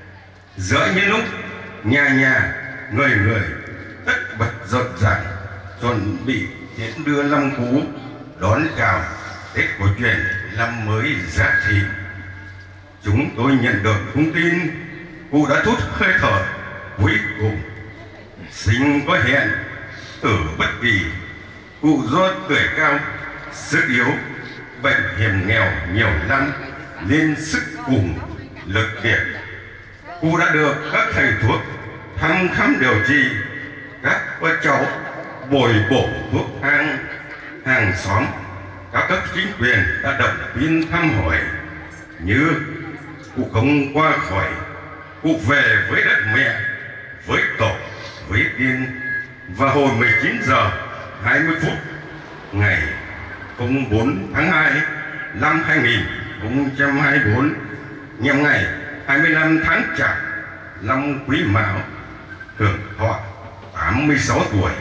Giữa những lúc nhà nhà, người người tất bật rộn ràng chuẩn bị tiễn đưa Long Phú đón chào Tết cổ truyền năm mới Giáp Thìn, chúng tôi nhận được thông tin cụ đã thút hơi thở cuối cùng. sinh có hẹn, tử bất kỳ. Cụ do tuổi cao, sức yếu, bệnh hiểm nghèo nhiều năm nên sức cùng lực kiệt. Cụ đã được các thầy thuốc thăm khám điều trị, các con cháu bồi bổ thuốc thang, hàng xóm, các cấp chính quyền đã động viên thăm hỏi. Như cụ không qua khỏi, cụ về với đất mẹ, với tổ, với tiên. Và hồi mười chín giờ hai mươi phút ngày không bốn tháng hai năm hai nghìn không trăm hai mươi bốn, nhằm ngày hai mươi lăm tháng Chạp năm Quý Mão, hưởng thọ tám mươi sáu tuổi.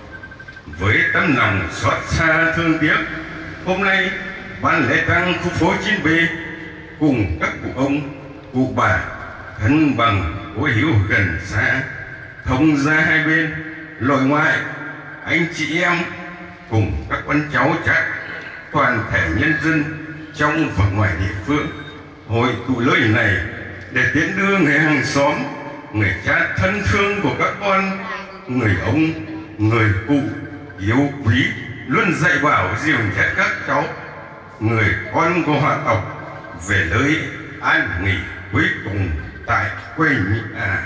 Với tấm lòng xót xa thương tiếc, hôm nay ban lễ tang khu phố chín B cùng các cụ ông, cụ bà, thân bằng cố hữu gần xa, thông gia hai bên, nội ngoại, anh chị em cùng các con cháu chắc, toàn thể nhân dân trong và ngoài địa phương hội tụ nơi này để tiễn đưa người hàng xóm, người cha thân thương của các con, người ông, người cụ yêu quý luôn dạy bảo dìu dắt các cháu, người con của họ tộc về nơi an nghỉ cuối cùng tại quê nhà.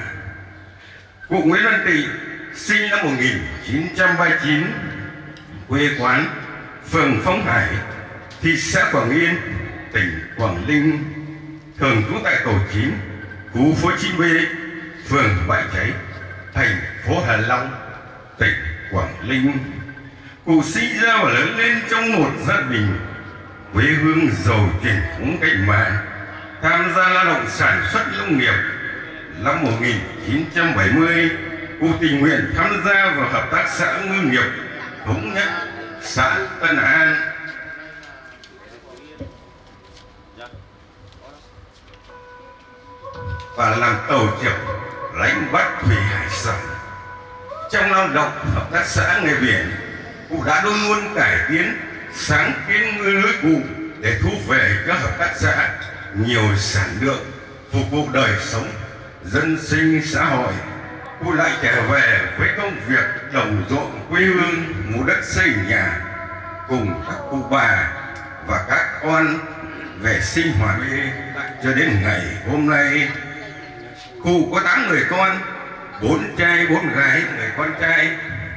Cụ Nguyễn Văn Tị sinh năm một nghìn chín trăm ba mươi chín, quê quán phường Phong Hải, thị xã Quảng Yên, tỉnh Quảng Ninh, thường trú tại tổ chín, khu phố chín B, phường Bãi Cháy, thành phố Hạ Long, tỉnh Quảng Ninh. Cụ sinh ra và lớn lên trong một gia đình quê hương giàu truyền thống cách mạng, tham gia lao động sản xuất nông nghiệp. Năm một nghìn chín trăm bảy mươi, cụ tình nguyện tham gia vào hợp tác xã ngư nghiệp Thống Nhất, xã Tân An. Và làm tàu trưởng đánh bắt thủy hải sản. Trong lao động hợp tác xã nghề biển, cụ đã luôn luôn cải tiến, sáng kiến ngư lưới cụ để thu về các hợp tác xã nhiều sản lượng phục vụ đời sống dân sinh xã hội. Cụ lại trở về với công việc đồng ruộng quê hương, mua đất xây nhà, cùng các cụ bà và các con về sinh hoạt cho đến ngày hôm nay. Cụ có tám người con, bốn trai bốn gái. Người con trai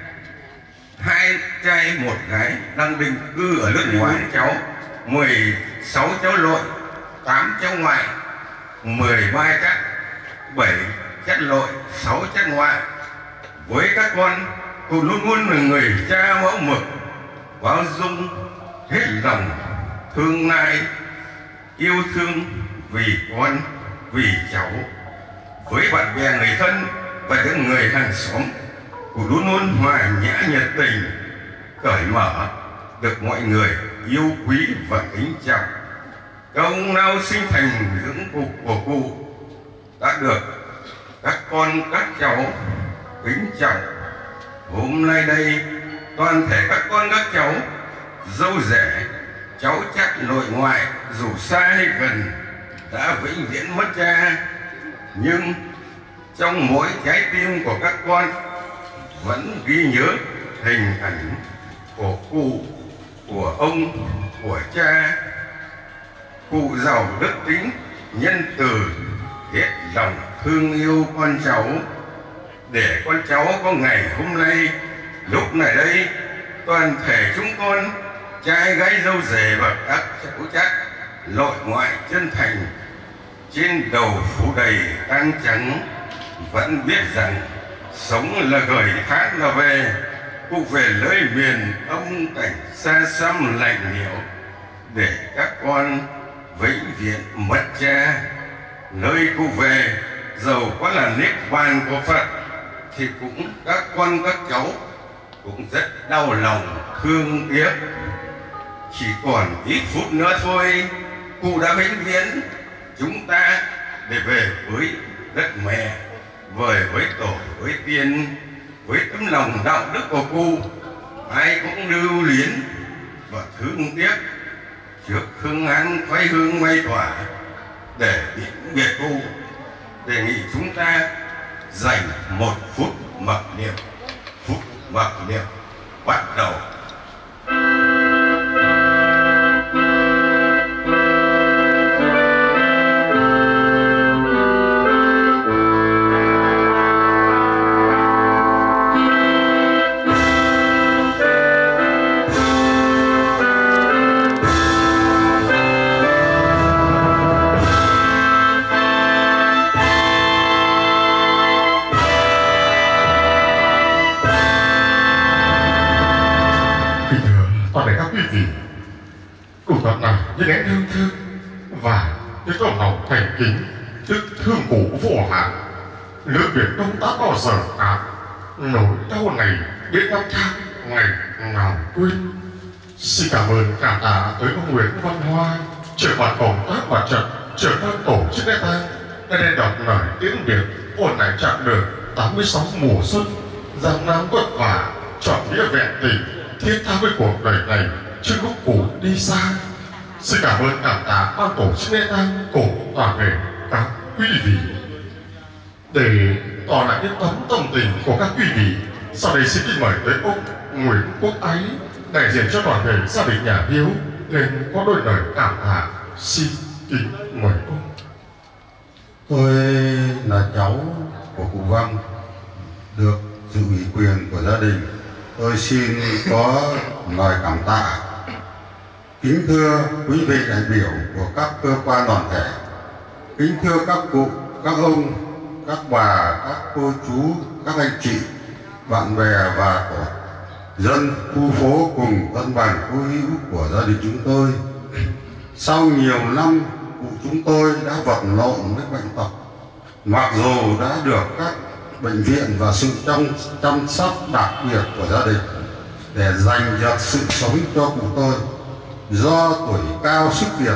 hai trai một gái đang định cư ở nước ngoài. Cháu mười sáu cháu nội, tám cháu ngoại, mười ba chắc, bảy chắc nội, sáu chắc ngoại. Với các con, cụ luôn luôn là người cha mẫu mực, bao dung, hết lòng thương nại, yêu thương vì con, vì cháu. Với bạn bè người thân và những người hàng xóm, cụ luôn luôn hòa nhã nhiệt tình, cởi mở, được mọi người yêu quý và kính trọng. Công lao sinh thành dưỡng cụ của cụ đã được các con các cháu kính trọng. Hôm nay đây, toàn thể các con các cháu, dâu rể, cháu chắc nội ngoại dù xa hay gần đã vĩnh viễn mất cha, nhưng trong mỗi trái tim của các con vẫn ghi nhớ hình ảnh của cụ, của ông, của cha. Cụ giàu đức tính, nhân từ, hết lòng thương yêu con cháu, để con cháu có ngày hôm nay. Lúc này đây, toàn thể chúng con, trai gái dâu rể và các cháu chắc, nội ngoại chân thành, trên đầu phủ đầy tang trắng, vẫn biết rằng sống là gửi khác là về. Cụ về nơi miền âm cảnh xa xăm lạnh lẽo, để các con vĩnh viễn mất cha. Nơi cụ về dầu có là niết bàn của Phật, thì cũng các con các cháu cũng rất đau lòng thương tiếc. Chỉ còn ít phút nữa thôi, cụ đã vĩnh viễn chúng ta để về với đất mẹ, về với tổ, với tiên. Với tấm lòng đạo đức của cụ, ai cũng lưu luyến và thương tiếc trước hương án quay hương mây tỏa. Để tiễn biệt cụ, đề nghị chúng ta dành một phút mặc niệm. mặc niệm bắt đầu. Toàn thể các quý vị cùng toàn là những nén hương thơm và những tấm lòng thành kính trước thương cụ vô hạn. Nước biển Đông đã bao giờ cạn, nỗi đau này biết năm tháng ngày nào quên. Xin cảm ơn cảm tạ tới ông Nguyễn Văn Hoa, trưởng ban công tác mặt trận, trưởng ban tổ chức lễ tang đã đến đọc lời tiếng biệt ôn lại chặng đường tám mươi sáu mùa xuân gian nan vất vả, chọn nghĩa vẹn tình thiết tha với cuộc đời này trước lúc cụ đi xa. Xin cảm ơn cảm tạ ban tổ chức lễ tang cùng toàn thể các quý vị. Để tỏ lại những tấm tâm tình của các quý vị, sau đây xin kính mời tới ông Nguyễn Quốc Ái đại diện cho toàn thể gia đình nhà Hiếu lên có đôi lời cảm tạ. Xin kính mời ông. Tôi là cháu của cụ Văn, được sự ủy quyền của gia đình. Tôi xin có lời cảm tạ. Kính thưa quý vị đại biểu của các cơ quan đoàn thể, kính thưa các cụ, các ông, các bà, các cô chú, các anh chị, bạn bè và tổ dân khu phố cùng thân bằng cố hữu của gia đình chúng tôi. Sau nhiều năm, cụ chúng tôi đã vật lộn với bệnh tật, mặc dù đã được các bệnh viện và sự chăm, chăm sóc đặc biệt của gia đình để giành giật sự sống cho cụ tôi. Do tuổi cao sức kiệt,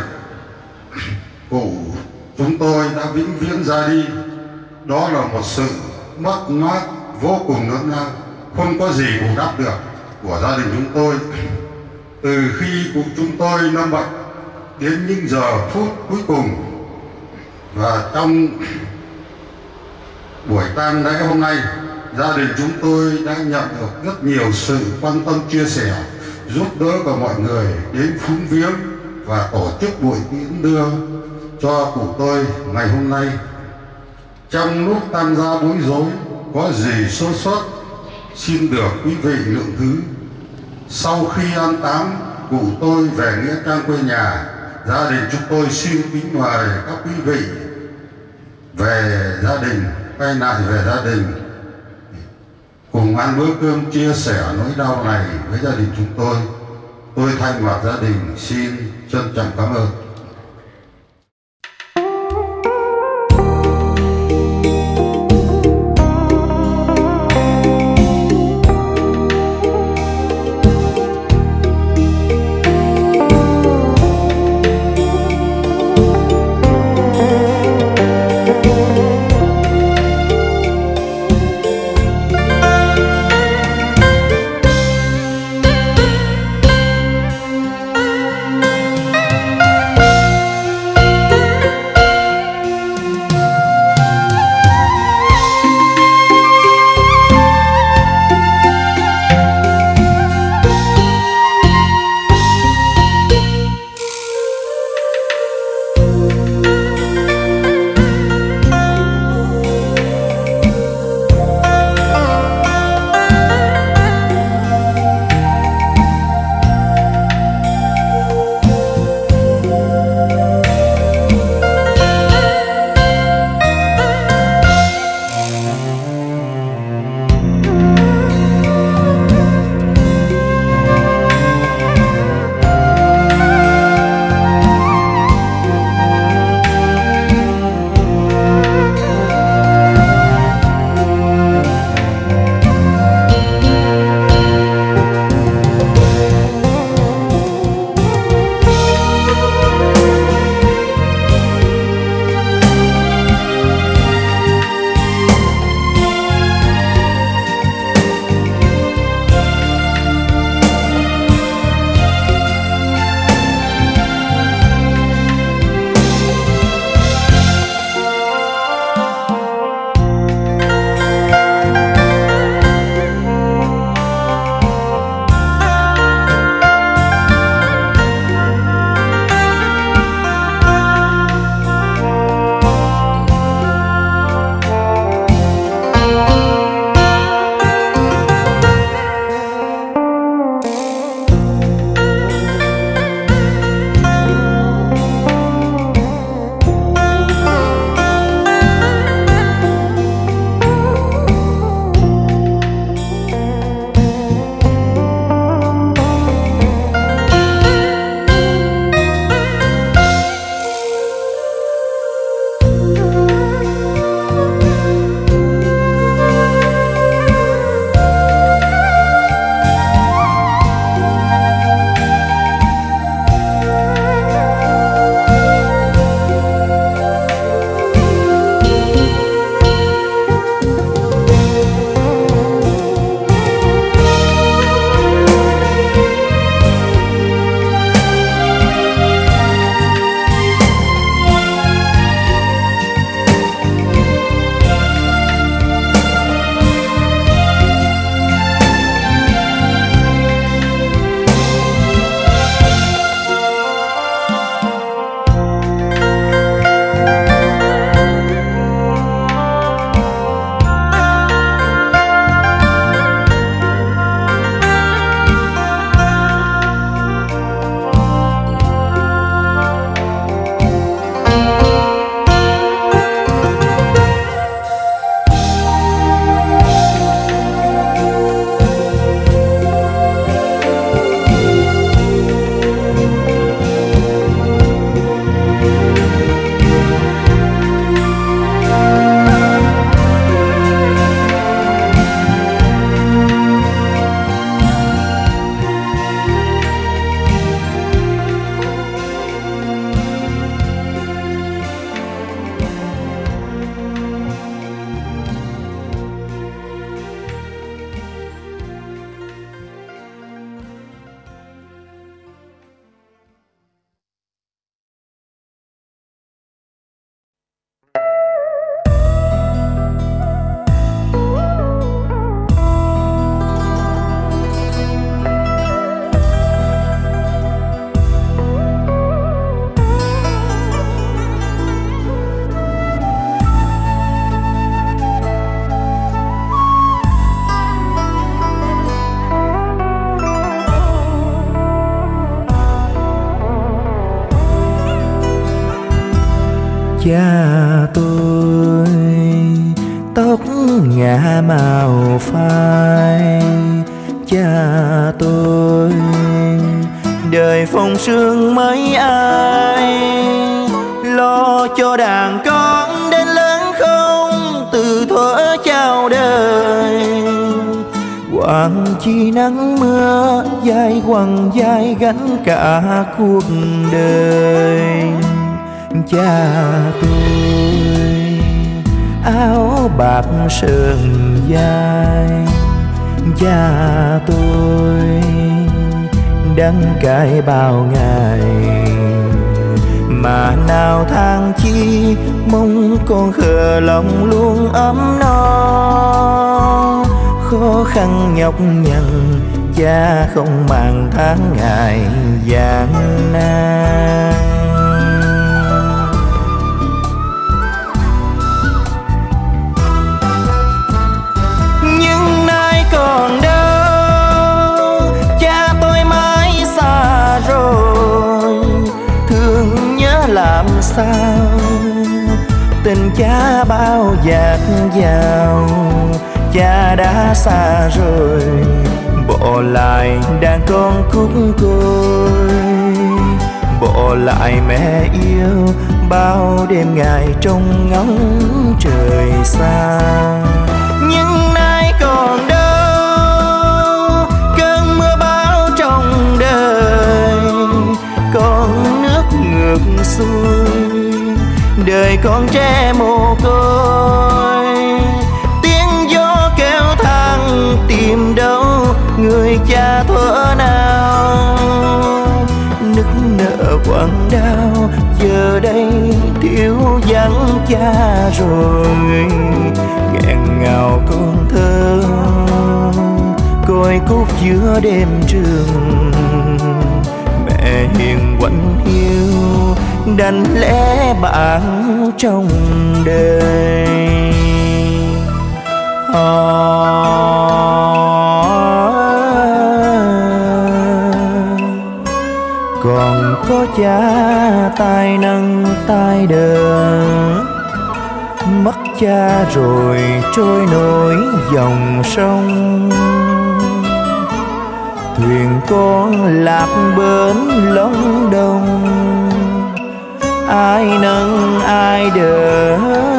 cụ chúng tôi đã vĩnh viễn ra đi. Đó là một sự mất mát vô cùng lớn lao, không có gì bù đắp được của gia đình chúng tôi. Từ khi cụ chúng tôi lâm bệnh đến những giờ phút cuối cùng và trong buổi tang lễ hôm nay, gia đình chúng tôi đã nhận được rất nhiều sự quan tâm chia sẻ, giúp đỡ của mọi người đến phúng viếng và tổ chức buổi tiễn đưa cho cụ tôi ngày hôm nay. Trong lúc tham gia bối rối, có gì sơ suất xin được quý vị lượng thứ. Sau khi an táng cụ tôi về nghĩa trang quê nhà, gia đình chúng tôi xin kính mời các quý vị về gia đình, quay lại về gia đình, cùng ăn bữa cơm chia sẻ nỗi đau này với gia đình chúng tôi. Tôi thay mặt gia đình xin trân trọng cảm ơn. Hãy cha tôi tóc ngả màu phai, cha tôi đời phong sương mấy ai, lo cho đàn con đến lớn không từ thuở chào đời. Quang chi nắng mưa dài quăng dài gánh cả cuộc đời. Cha tôi áo bạc sờn dài, cha tôi đắng cay bao ngày, mà nào than chi mong con khờ lòng luôn ấm no. Khó khăn nhọc nhằn cha không màng tháng ngày gian nan. Nhưng nay còn đâu cha tôi mãi xa rồi, thương nhớ làm sao tình cha bao dạt dào. Cha đã xa rồi bỏ lại đàn con cúc côi, bỏ lại mẹ yêu bao đêm ngày trong ngóng trời xa. Nhưng nay còn đâu cơn mưa bão trong đời, con nước ngược xuôi đời con trẻ mồ côi. Tìm đâu người cha thuở nào, nức nở quặn đau giờ đây thiếu vắng cha rồi. Nghẹn ngào con thơ côi cút giữa đêm trường, mẹ hiền quạnh hiu đành lẽ bạn trong đời. Còn có cha tài năng tay đờ, mất cha rồi trôi nổi dòng sông. Thuyền con lạc bến lóng đông, ai nâng ai đỡ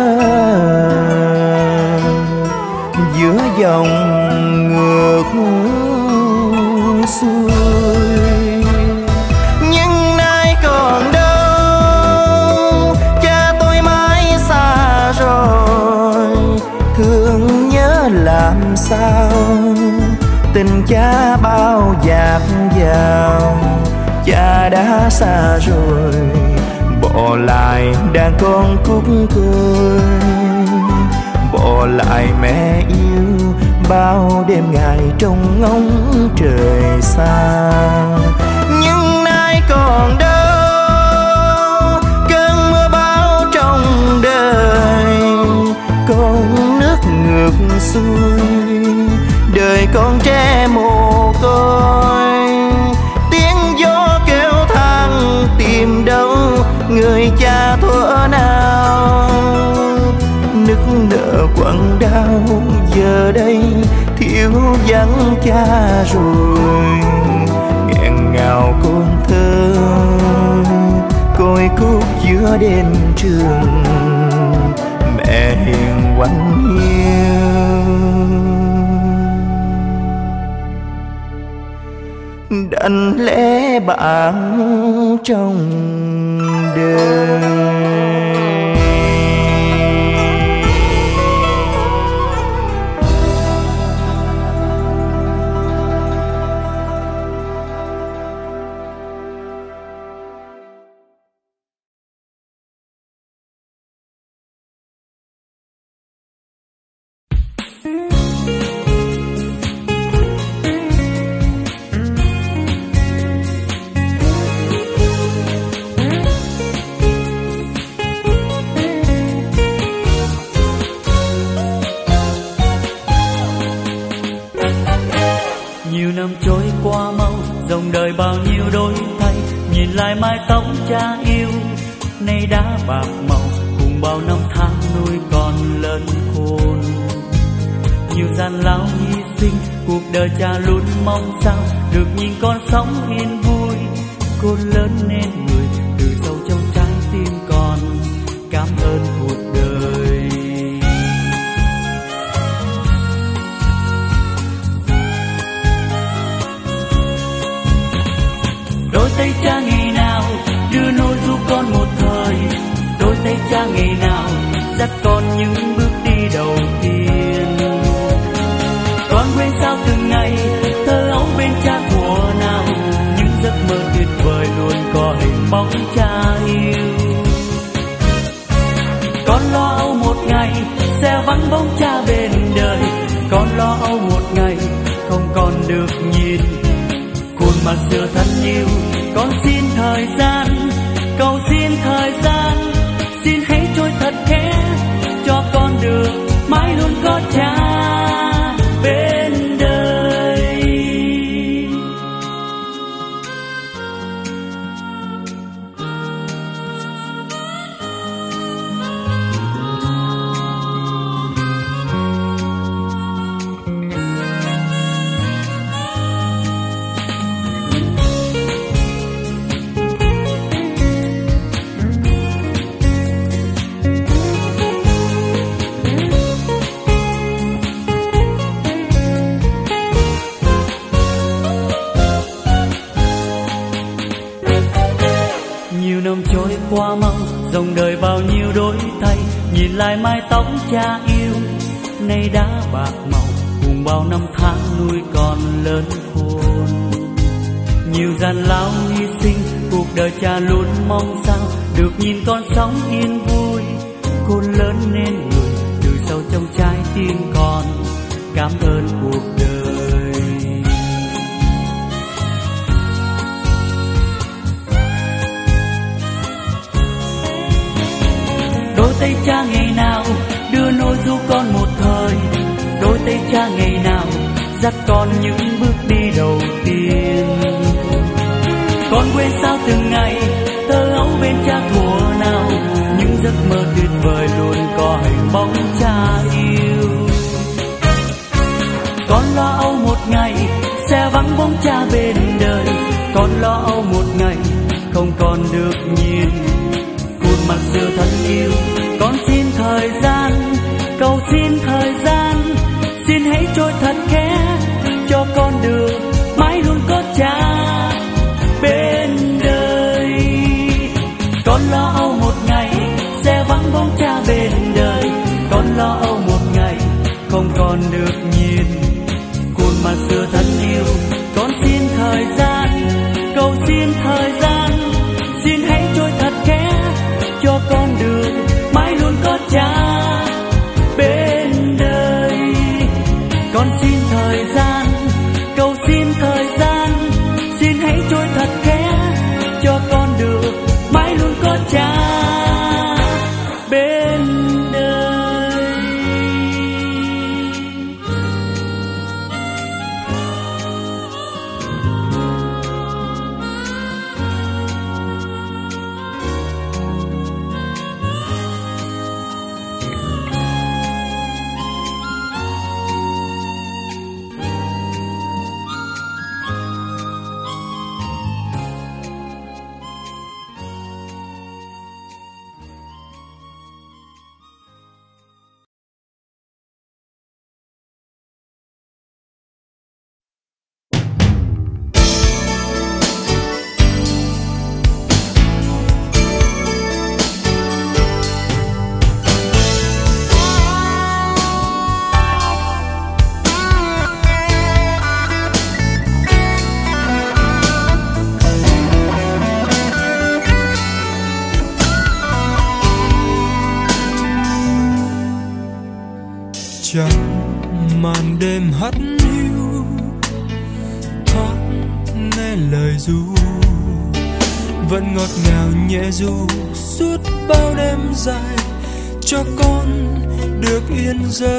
giữa dòng ngược xuôi. Nhưng nay còn đâu cha tôi mãi xa rồi, thương nhớ làm sao tình cha bao dạt dào. Cha đã xa rồi bỏ lại đàn con cúc côi, bỏ lại mẹ yêu bao đêm ngày trong ngóng trời xa. Nhưng nay còn đâu cơn mưa bão trong đời, con nước ngược xuôi đời con trẻ mồ côi. Tiếng gió kêu than tìm đâu người cha thuở nào, nức nở quặn đau giờ đây thiếu vắng cha rồi. Nghẹn ngào con thơ côi cút giữa đêm trường, mẹ hiền quạnh hiu đành lẽ bạn trong đời. Nhiều năm trôi qua mau, dòng đời bao nhiêu đổi thay. Nhìn lại mái tóc cha yêu, nay đã bạc màu, cùng bao năm tháng nuôi con lớn khôn. Nhiều gian lao hy sinh, cuộc đời cha luôn mong sao được nhìn con sống yên vui. Cô lớn nên người từ sâu trong trái tim con, cảm ơn cuộc đời. Đôi tay cha ngày nào đưa nôi giúp con một thời, đôi tay cha ngày nào dắt con những bước đi đầu tiên. Con quên sao từng ngày thơ ấu bên cha thuở nào, những giấc mơ tuyệt vời luôn có hình bóng cha yêu. Con lo âu một ngày sẽ vắng bóng cha bên đời, con lo âu một ngày không còn được nhìn khuôn mặt xưa thân yêu. Con xin thời gian, cầu xin thời gian, xin hãy trôi thật khẽ cho con được mãi luôn có cha bên đời. Qua mau dòng đời bao nhiêu đổi thay, nhìn lại mái tóc cha yêu nay đã bạc màu, cùng bao năm tháng nuôi con lớn khôn. Nhiều gian lao hy sinh, cuộc đời cha luôn mong sao được nhìn con sống yên vui. Khôn lớn nên người từ sâu trong trái tim con, cảm ơn cuộc đời. Đôi tay cha ngày nào đưa nôi giúp con một thời, đôi tay cha ngày nào dắt con những bước đi đầu tiên. Con quên sao từng ngày thơ ấu bên cha thuở nào, những giấc mơ tuyệt vời luôn có hình bóng cha yêu. Con lo âu một ngày sẽ vắng bóng cha bên đời, con lo âu một ngày không còn được nhìn khuôn mặt xưa thân yêu. Con xin thời gian, cầu xin thời gian, xin hãy trôi thật khẽ cho con được mãi luôn có cha bên đời. Con lo âu một ngày sẽ vắng bóng cha bên đời, con lo âu một ngày không còn được nhìn khuôn mặt xưa thân yêu. Con xin thời gian, cầu xin thời gian, xin hãy trôi thật khẽ cho con được mãi luôn có cha bên đời. Con xin thời gian, cầu xin thời gian, xin hãy trôi thật khẽ cho con được mãi luôn có cha bên đời. Trăng màn đêm hắt hiu thoáng nghe lời ru, vẫn ngọt ngào nhẹ ru suốt bao đêm dài, cho con được yên giấc.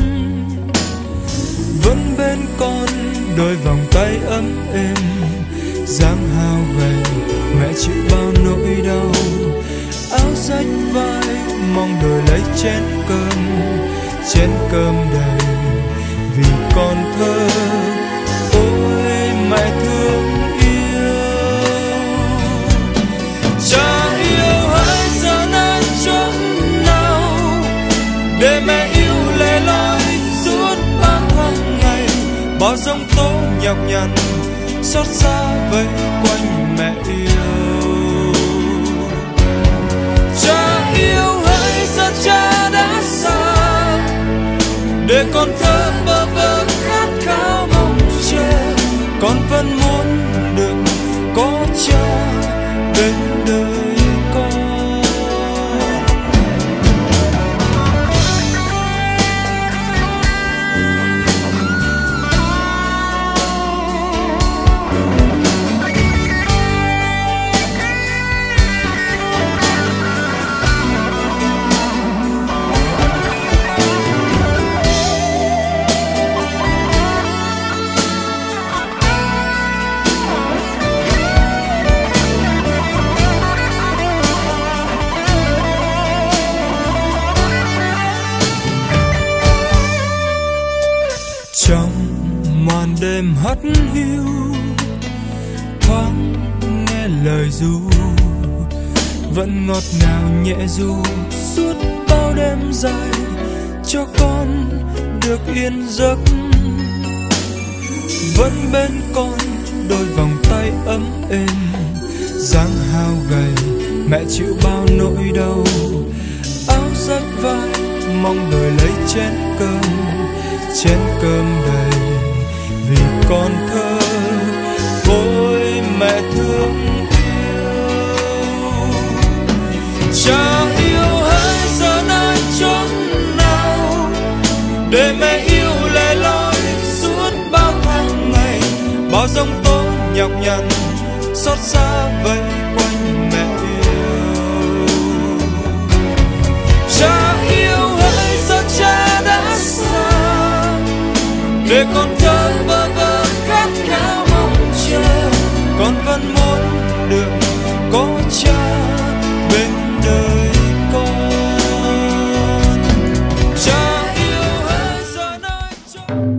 Vẫn bên con đôi vòng tay ấm êm, dáng hao gầy mẹ chịu bao nỗi đau. áo rách vai mong đổi lấy chén cơm, chén cơm đầy vì con thơ. Ôi mẹ thương yêu, cha yêu hỡi giờ nơi chốn nào để mẹ yêu lẻ loi suốt bao tháng ngày, bao giông tố nhọc nhằn xót xa vây quanh mẹ yêu. Cha yêu hỡi giờ cha đã xa để con thơ bơ vơ khát khao mong chờ, con vẫn muốn được có cha bên đời con. Trong màn đêm hắt hiu thoáng nghe lời ru, vẫn ngọt ngào nhẹ ru suốt bao đêm dài, cho con được yên giấc. Vẫn bên con đôi vòng tay ấm êm, dáng hao gầy mẹ chịu bao nỗi đau. Áo rách vai mong đổi lấy chén cơm, chén cơm đầy vì con thơ. Ôi mẹ thương yêu, cha yêu hỡi giờ nơi chốn nào để mẹ yêu lẻ loi suốt bao tháng ngày, bao giông tố nhọc nhằn xót xa vây quanh mẹ yêu. Cha yêu hỡi giờ cha đã xa để con thơ bơ vơ khát khao mong chờ, con vẫn muốn được có cha bên đời con. Cha yêu hỡi giờ nơi chốn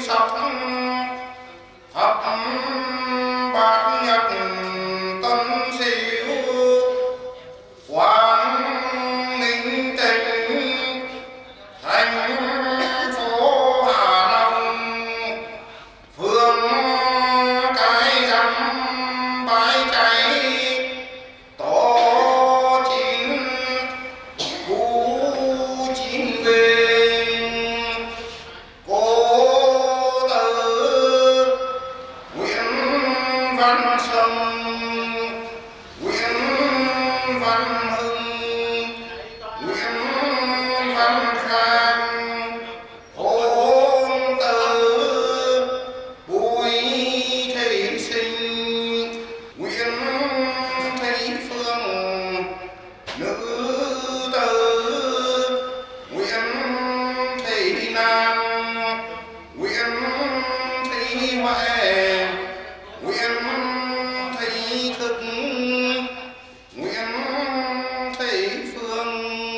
sắc thập bát nhật tân siêu quang minh tịnh thành phố Hà Long phương cái rằm bãi cháy tổ chín khu chín về cô tử Nguyễn Văn Sâm Nguyễn Văn Hưng Nguyễn Văn Khang hôn tử Bùi Thị Sinh Nguyễn Thị Phương nữ tử Nguyễn Thị Nam Nguyễn Thị Huệ Nguyễn Thị Thực Nguyễn Thị Phương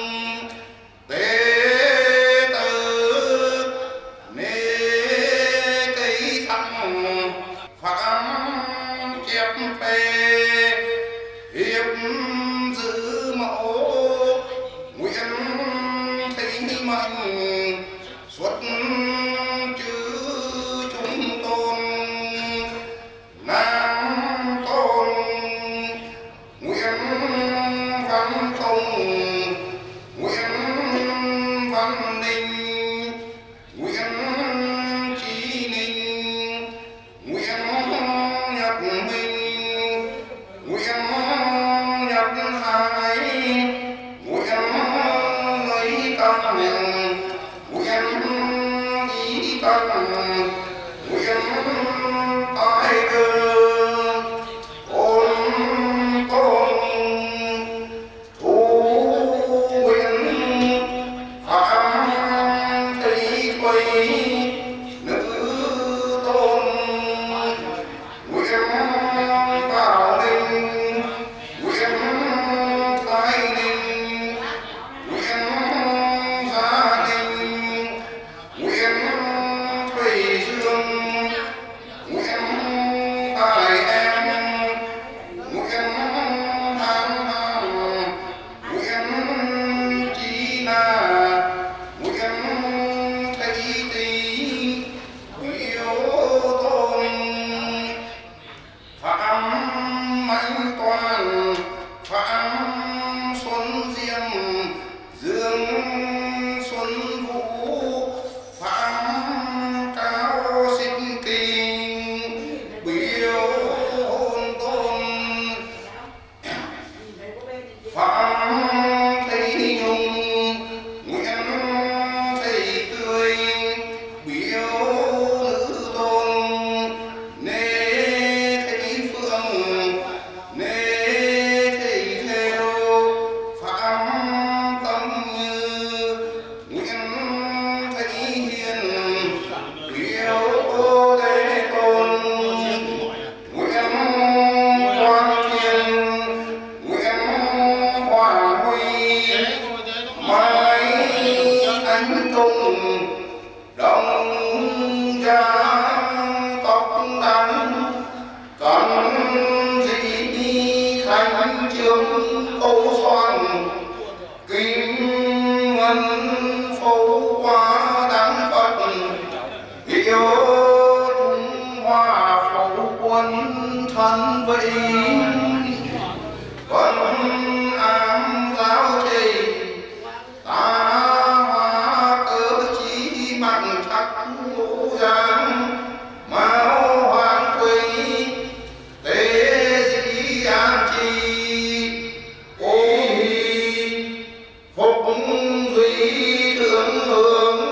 tế tử nê cây thăng phạm chép phê hiệp giữ mẫu Nguyễn Thị Mạnh xuất chữ chúng tôn Nam Tôn Nguyễn Văn Công Nguyễn Văn Ninh Nguyễn Chí Ninh Nguyễn Nhật Minh Nguyễn Nhật Hải Nguyễn Lý Tân Nguyễn Ý Tân Nguyễn Tài Cơ Ôn Tôn Thu Nguyễn Phạm Thị Thùy nữ tôn Nguyễn Bảo Ninh Nguyễn Thái Ninh Nguyễn Gia Ninh Nguyễn Thủy Dương Nguyễn Tài Em Nguyễn Hán Hán Nguyễn Chí Na Nguyễn Thị Tý Biểu Tôn Phạm Mạnh Toàn Phạm Xuân Diêm Dương Xuân Vũ Phạm Cao Sinh Kinh Biểu Hôn Tôn Phạm Thị Nhung Nguyễn Thị Tươi Biểu Nữ Tôn Nê Thị Phương Nê Thị Theo Phạm Tâm Như Nguyễn Thị Hiền Biểu Tế Tôn Nguyễn Quang Thiên Nguyễn Hòa Huy Mai Anh Tùng Đông Gia Tóc Đắn Cần Dị Thành Trương Âu Xoan Kim Ngân Phổ Qua Đăng Phật Hiệu Trung Hoa Phổ Quân Thân Vị Vân Am Giáo Trì Ta Hoa Cơ Chí Mạnh Sắc Ngũ Giang Mão Hoàng Quỳ Tế Dĩ An Chi Ôi Phục Duy Thượng Hương